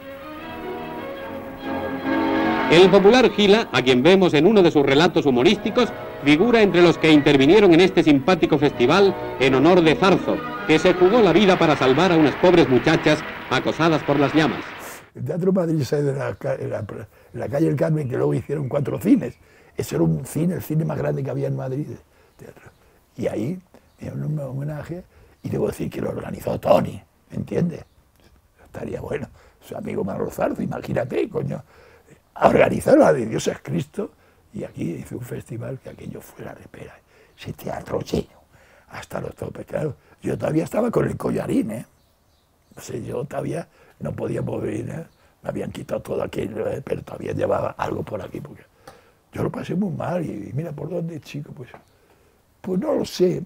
El popular Gila, a quien vemos en uno de sus relatos humorísticos, figura entre los que intervinieron en este simpático festival en honor de Zarzo, que se jugó la vida para salvar a unas pobres muchachas acosadas por las llamas. El Teatro Madrid es en la calle del Carmen, que luego hicieron 4 cines. Ese era un cine, el cine más grande que había en Madrid. Teatro. Y ahí me dieron un homenaje, y debo decir que lo organizó Tony, ¿me entiendes? Estaría bueno. Su amigo Manolo Zarzo, imagínate, coño. Organizó la de Dios es Cristo, y aquí hizo un festival que aquello fue la repera. Ese teatro lleno, hasta los topes, claro. Yo todavía estaba con el collarín, ¿eh? No sé, yo todavía no podía mover, ¿eh? Me habían quitado todo aquello, pero todavía llevaba algo por aquí, porque yo lo pasé muy mal, y mira por dónde, chico, pues no lo sé.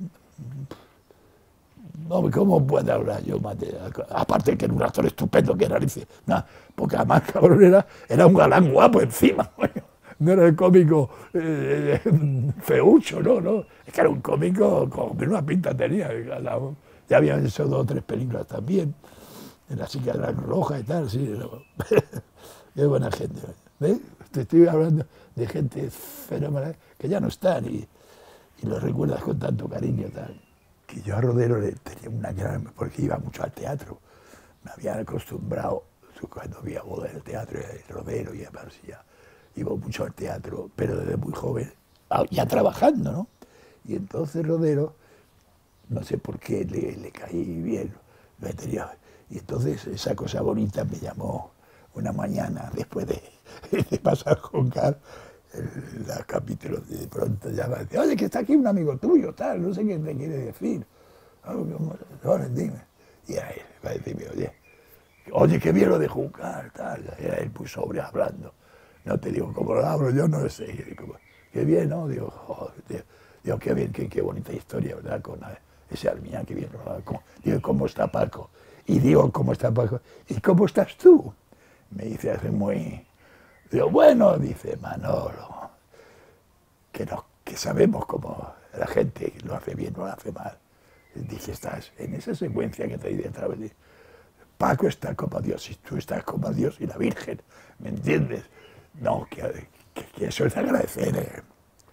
No, ¿cómo puede hablar yo más de...? Aparte que era un actor estupendo, que era, dice, no, porque además, cabrón, era un galán guapo encima, coño. No era el cómico feucho, no, es que era un cómico con una pinta tenía. Ya habían hecho 2 o 3 películas también, en la Chica de la Roja y tal, sí, no. Qué buena gente, ¿ves? Te estoy hablando de gente fenomenal que ya no están y los recuerdas con tanto cariño, tal. Que yo a Rodero le tenía una gran... porque iba mucho al teatro, me habían acostumbrado, cuando había boda en el teatro, Rodero y además ya iba mucho al teatro, pero desde muy joven, ya trabajando, ¿no? Y entonces Rodero, no sé por qué le caí bien, me tenía, y entonces esa cosa bonita me llamó una mañana, después de pasar con Carl, el capítulo, de pronto llama y dice, oye, que está aquí un amigo tuyo, tal, no sé qué te quiere decir. No, dime. Y ahí va a decirme, oye, qué bien lo de Juncal, tal. Era él muy sobre hablando. No te digo cómo lo hablo, yo no lo sé. Y digo, qué bien, ¿no? Digo, joder, digo, qué bien, qué bonita historia, ¿verdad? Con ese Armiñán, qué bien. Digo, ¿cómo está Paco? Y digo, ¿cómo está Paco? ¿Y cómo estás tú? Me dice, hace muy... Digo, bueno, dice Manolo, que sabemos cómo la gente lo hace bien, no lo hace mal. Dije, estás en esa secuencia que te di detrás. Paco está como Dios y tú estás como Dios y la Virgen, ¿me entiendes? No, que eso es agradecer.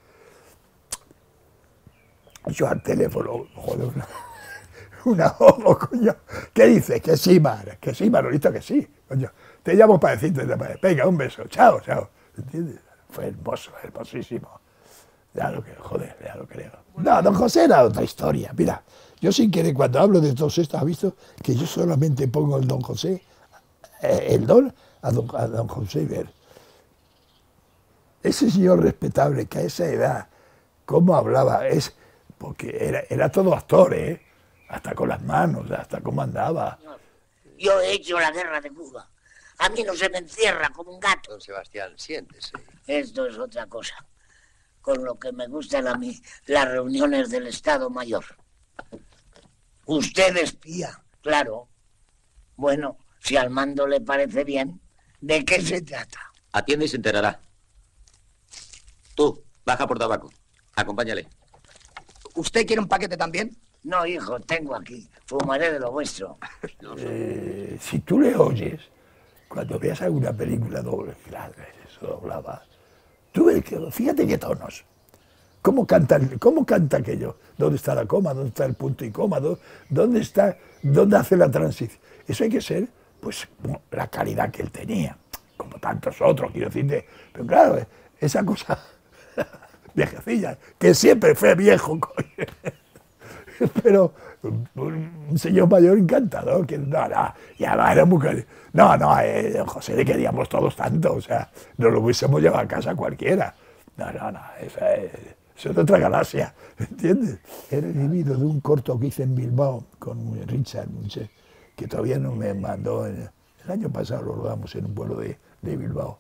Yo al teléfono, joder, una homo, coño. ¿Qué dices? Que sí, Manolito, que sí, coño. Te llamo para decirte, venga, un beso, chao. ¿Entiendes? Fue hermoso, hermosísimo. Ya lo creo, joder, ya lo creo. No, don José era otra historia. Mira, yo sin querer, cuando hablo de todos estos, has visto que yo solamente pongo el don José, el don a don José Ver. Ese señor respetable que a esa edad, cómo hablaba, es porque era todo actor, ¿eh? Hasta con las manos, hasta cómo andaba. Yo he hecho la guerra de Cuba. A mí no se me encierra como un gato. Don Sebastián, siéntese. Esto es otra cosa. Con lo que me gustan a mí las reuniones del Estado Mayor. Usted espía, claro. Bueno, si al mando le parece bien, ¿de qué se trata? Atiende y se enterará. Tú, baja por tabaco. Acompáñale. ¿Usted quiere un paquete también? No, hijo, tengo aquí. Fumaré de lo vuestro. Si tú le oyes, cuando veas alguna película doble, claro, eso doblaba. Tú ves que, fíjate qué tonos. ¿Cómo canta aquello? ¿Dónde está la coma? ¿Dónde está el punto y coma? ¿Dónde hace la transición? Eso hay que ser, pues, la calidad que él tenía, como tantos otros, quiero decirte. Pero claro, esa cosa viejecilla, que siempre fue viejo, coño. Pero un señor mayor encantador, que ya era mujer. Don José le queríamos todos tanto, o sea, nos lo hubiésemos llevado a casa cualquiera. Esa es otra galaxia, ¿entiendes? He recibido de un corto que hice en Bilbao con Richard Munche, que todavía no me mandó, el año pasado lo rodamos en un pueblo de Bilbao.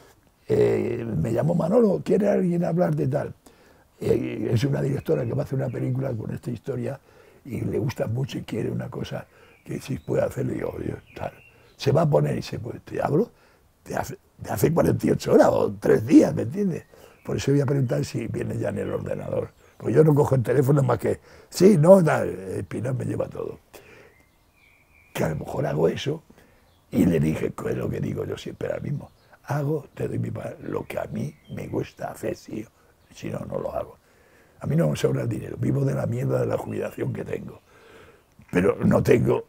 Me llamó Manolo, ¿quiere alguien hablar de tal? Es una directora que va a hacer una película con esta historia y le gusta mucho y quiere una cosa que si puede hacerlo. Y yo, tal. Se va a poner y se puede. Te hablo de hace 48 horas o 3 días, ¿me entiendes? Por eso voy a preguntar si viene ya en el ordenador. Pues yo no cojo el teléfono más que, sí, no, el Pinar me lleva todo. Que a lo mejor hago eso y le dije, que es lo que digo yo siempre ahora mismo. Te doy lo que a mí me gusta hacer, sí. Si no, no lo hago. A mí no me sobra el dinero, vivo de la mierda de la jubilación que tengo. Pero no tengo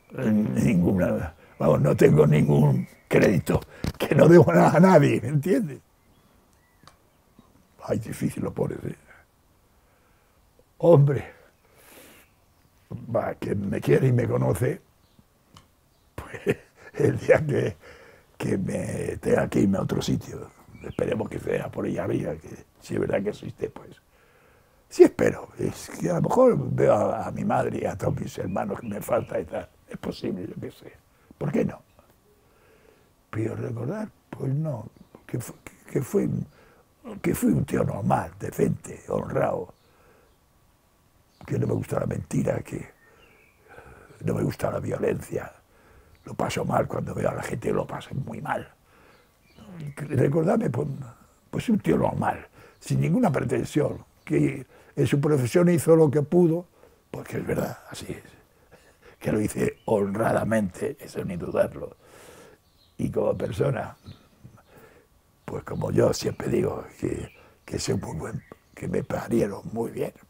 no tengo ningún crédito, que no debo nada a nadie, ¿me entiendes? Ay, difícil lo pones, ¿eh? Hombre, que me quiere y me conoce, pues el día que me tenga que irme a otro sitio, esperemos que sea por allá arriba, que si es verdad que existe, pues sí espero. Es que a lo mejor veo a mi madre y a todos mis hermanos que me falta y tal. Es posible, yo qué sé. ¿Por qué no? Pero recordar, pues no, que fui un tío normal, decente, honrado, que no me gusta la mentira, que no me gusta la violencia. Lo paso mal cuando veo a la gente, lo paso muy mal. Recordarme, pues un tío normal, sin ninguna pretensión, que en su profesión hizo lo que pudo, porque es verdad, así es, que lo hice honradamente, eso ni dudarlo. Y como persona, pues como yo siempre digo, que soy muy buen, que me parieron muy bien.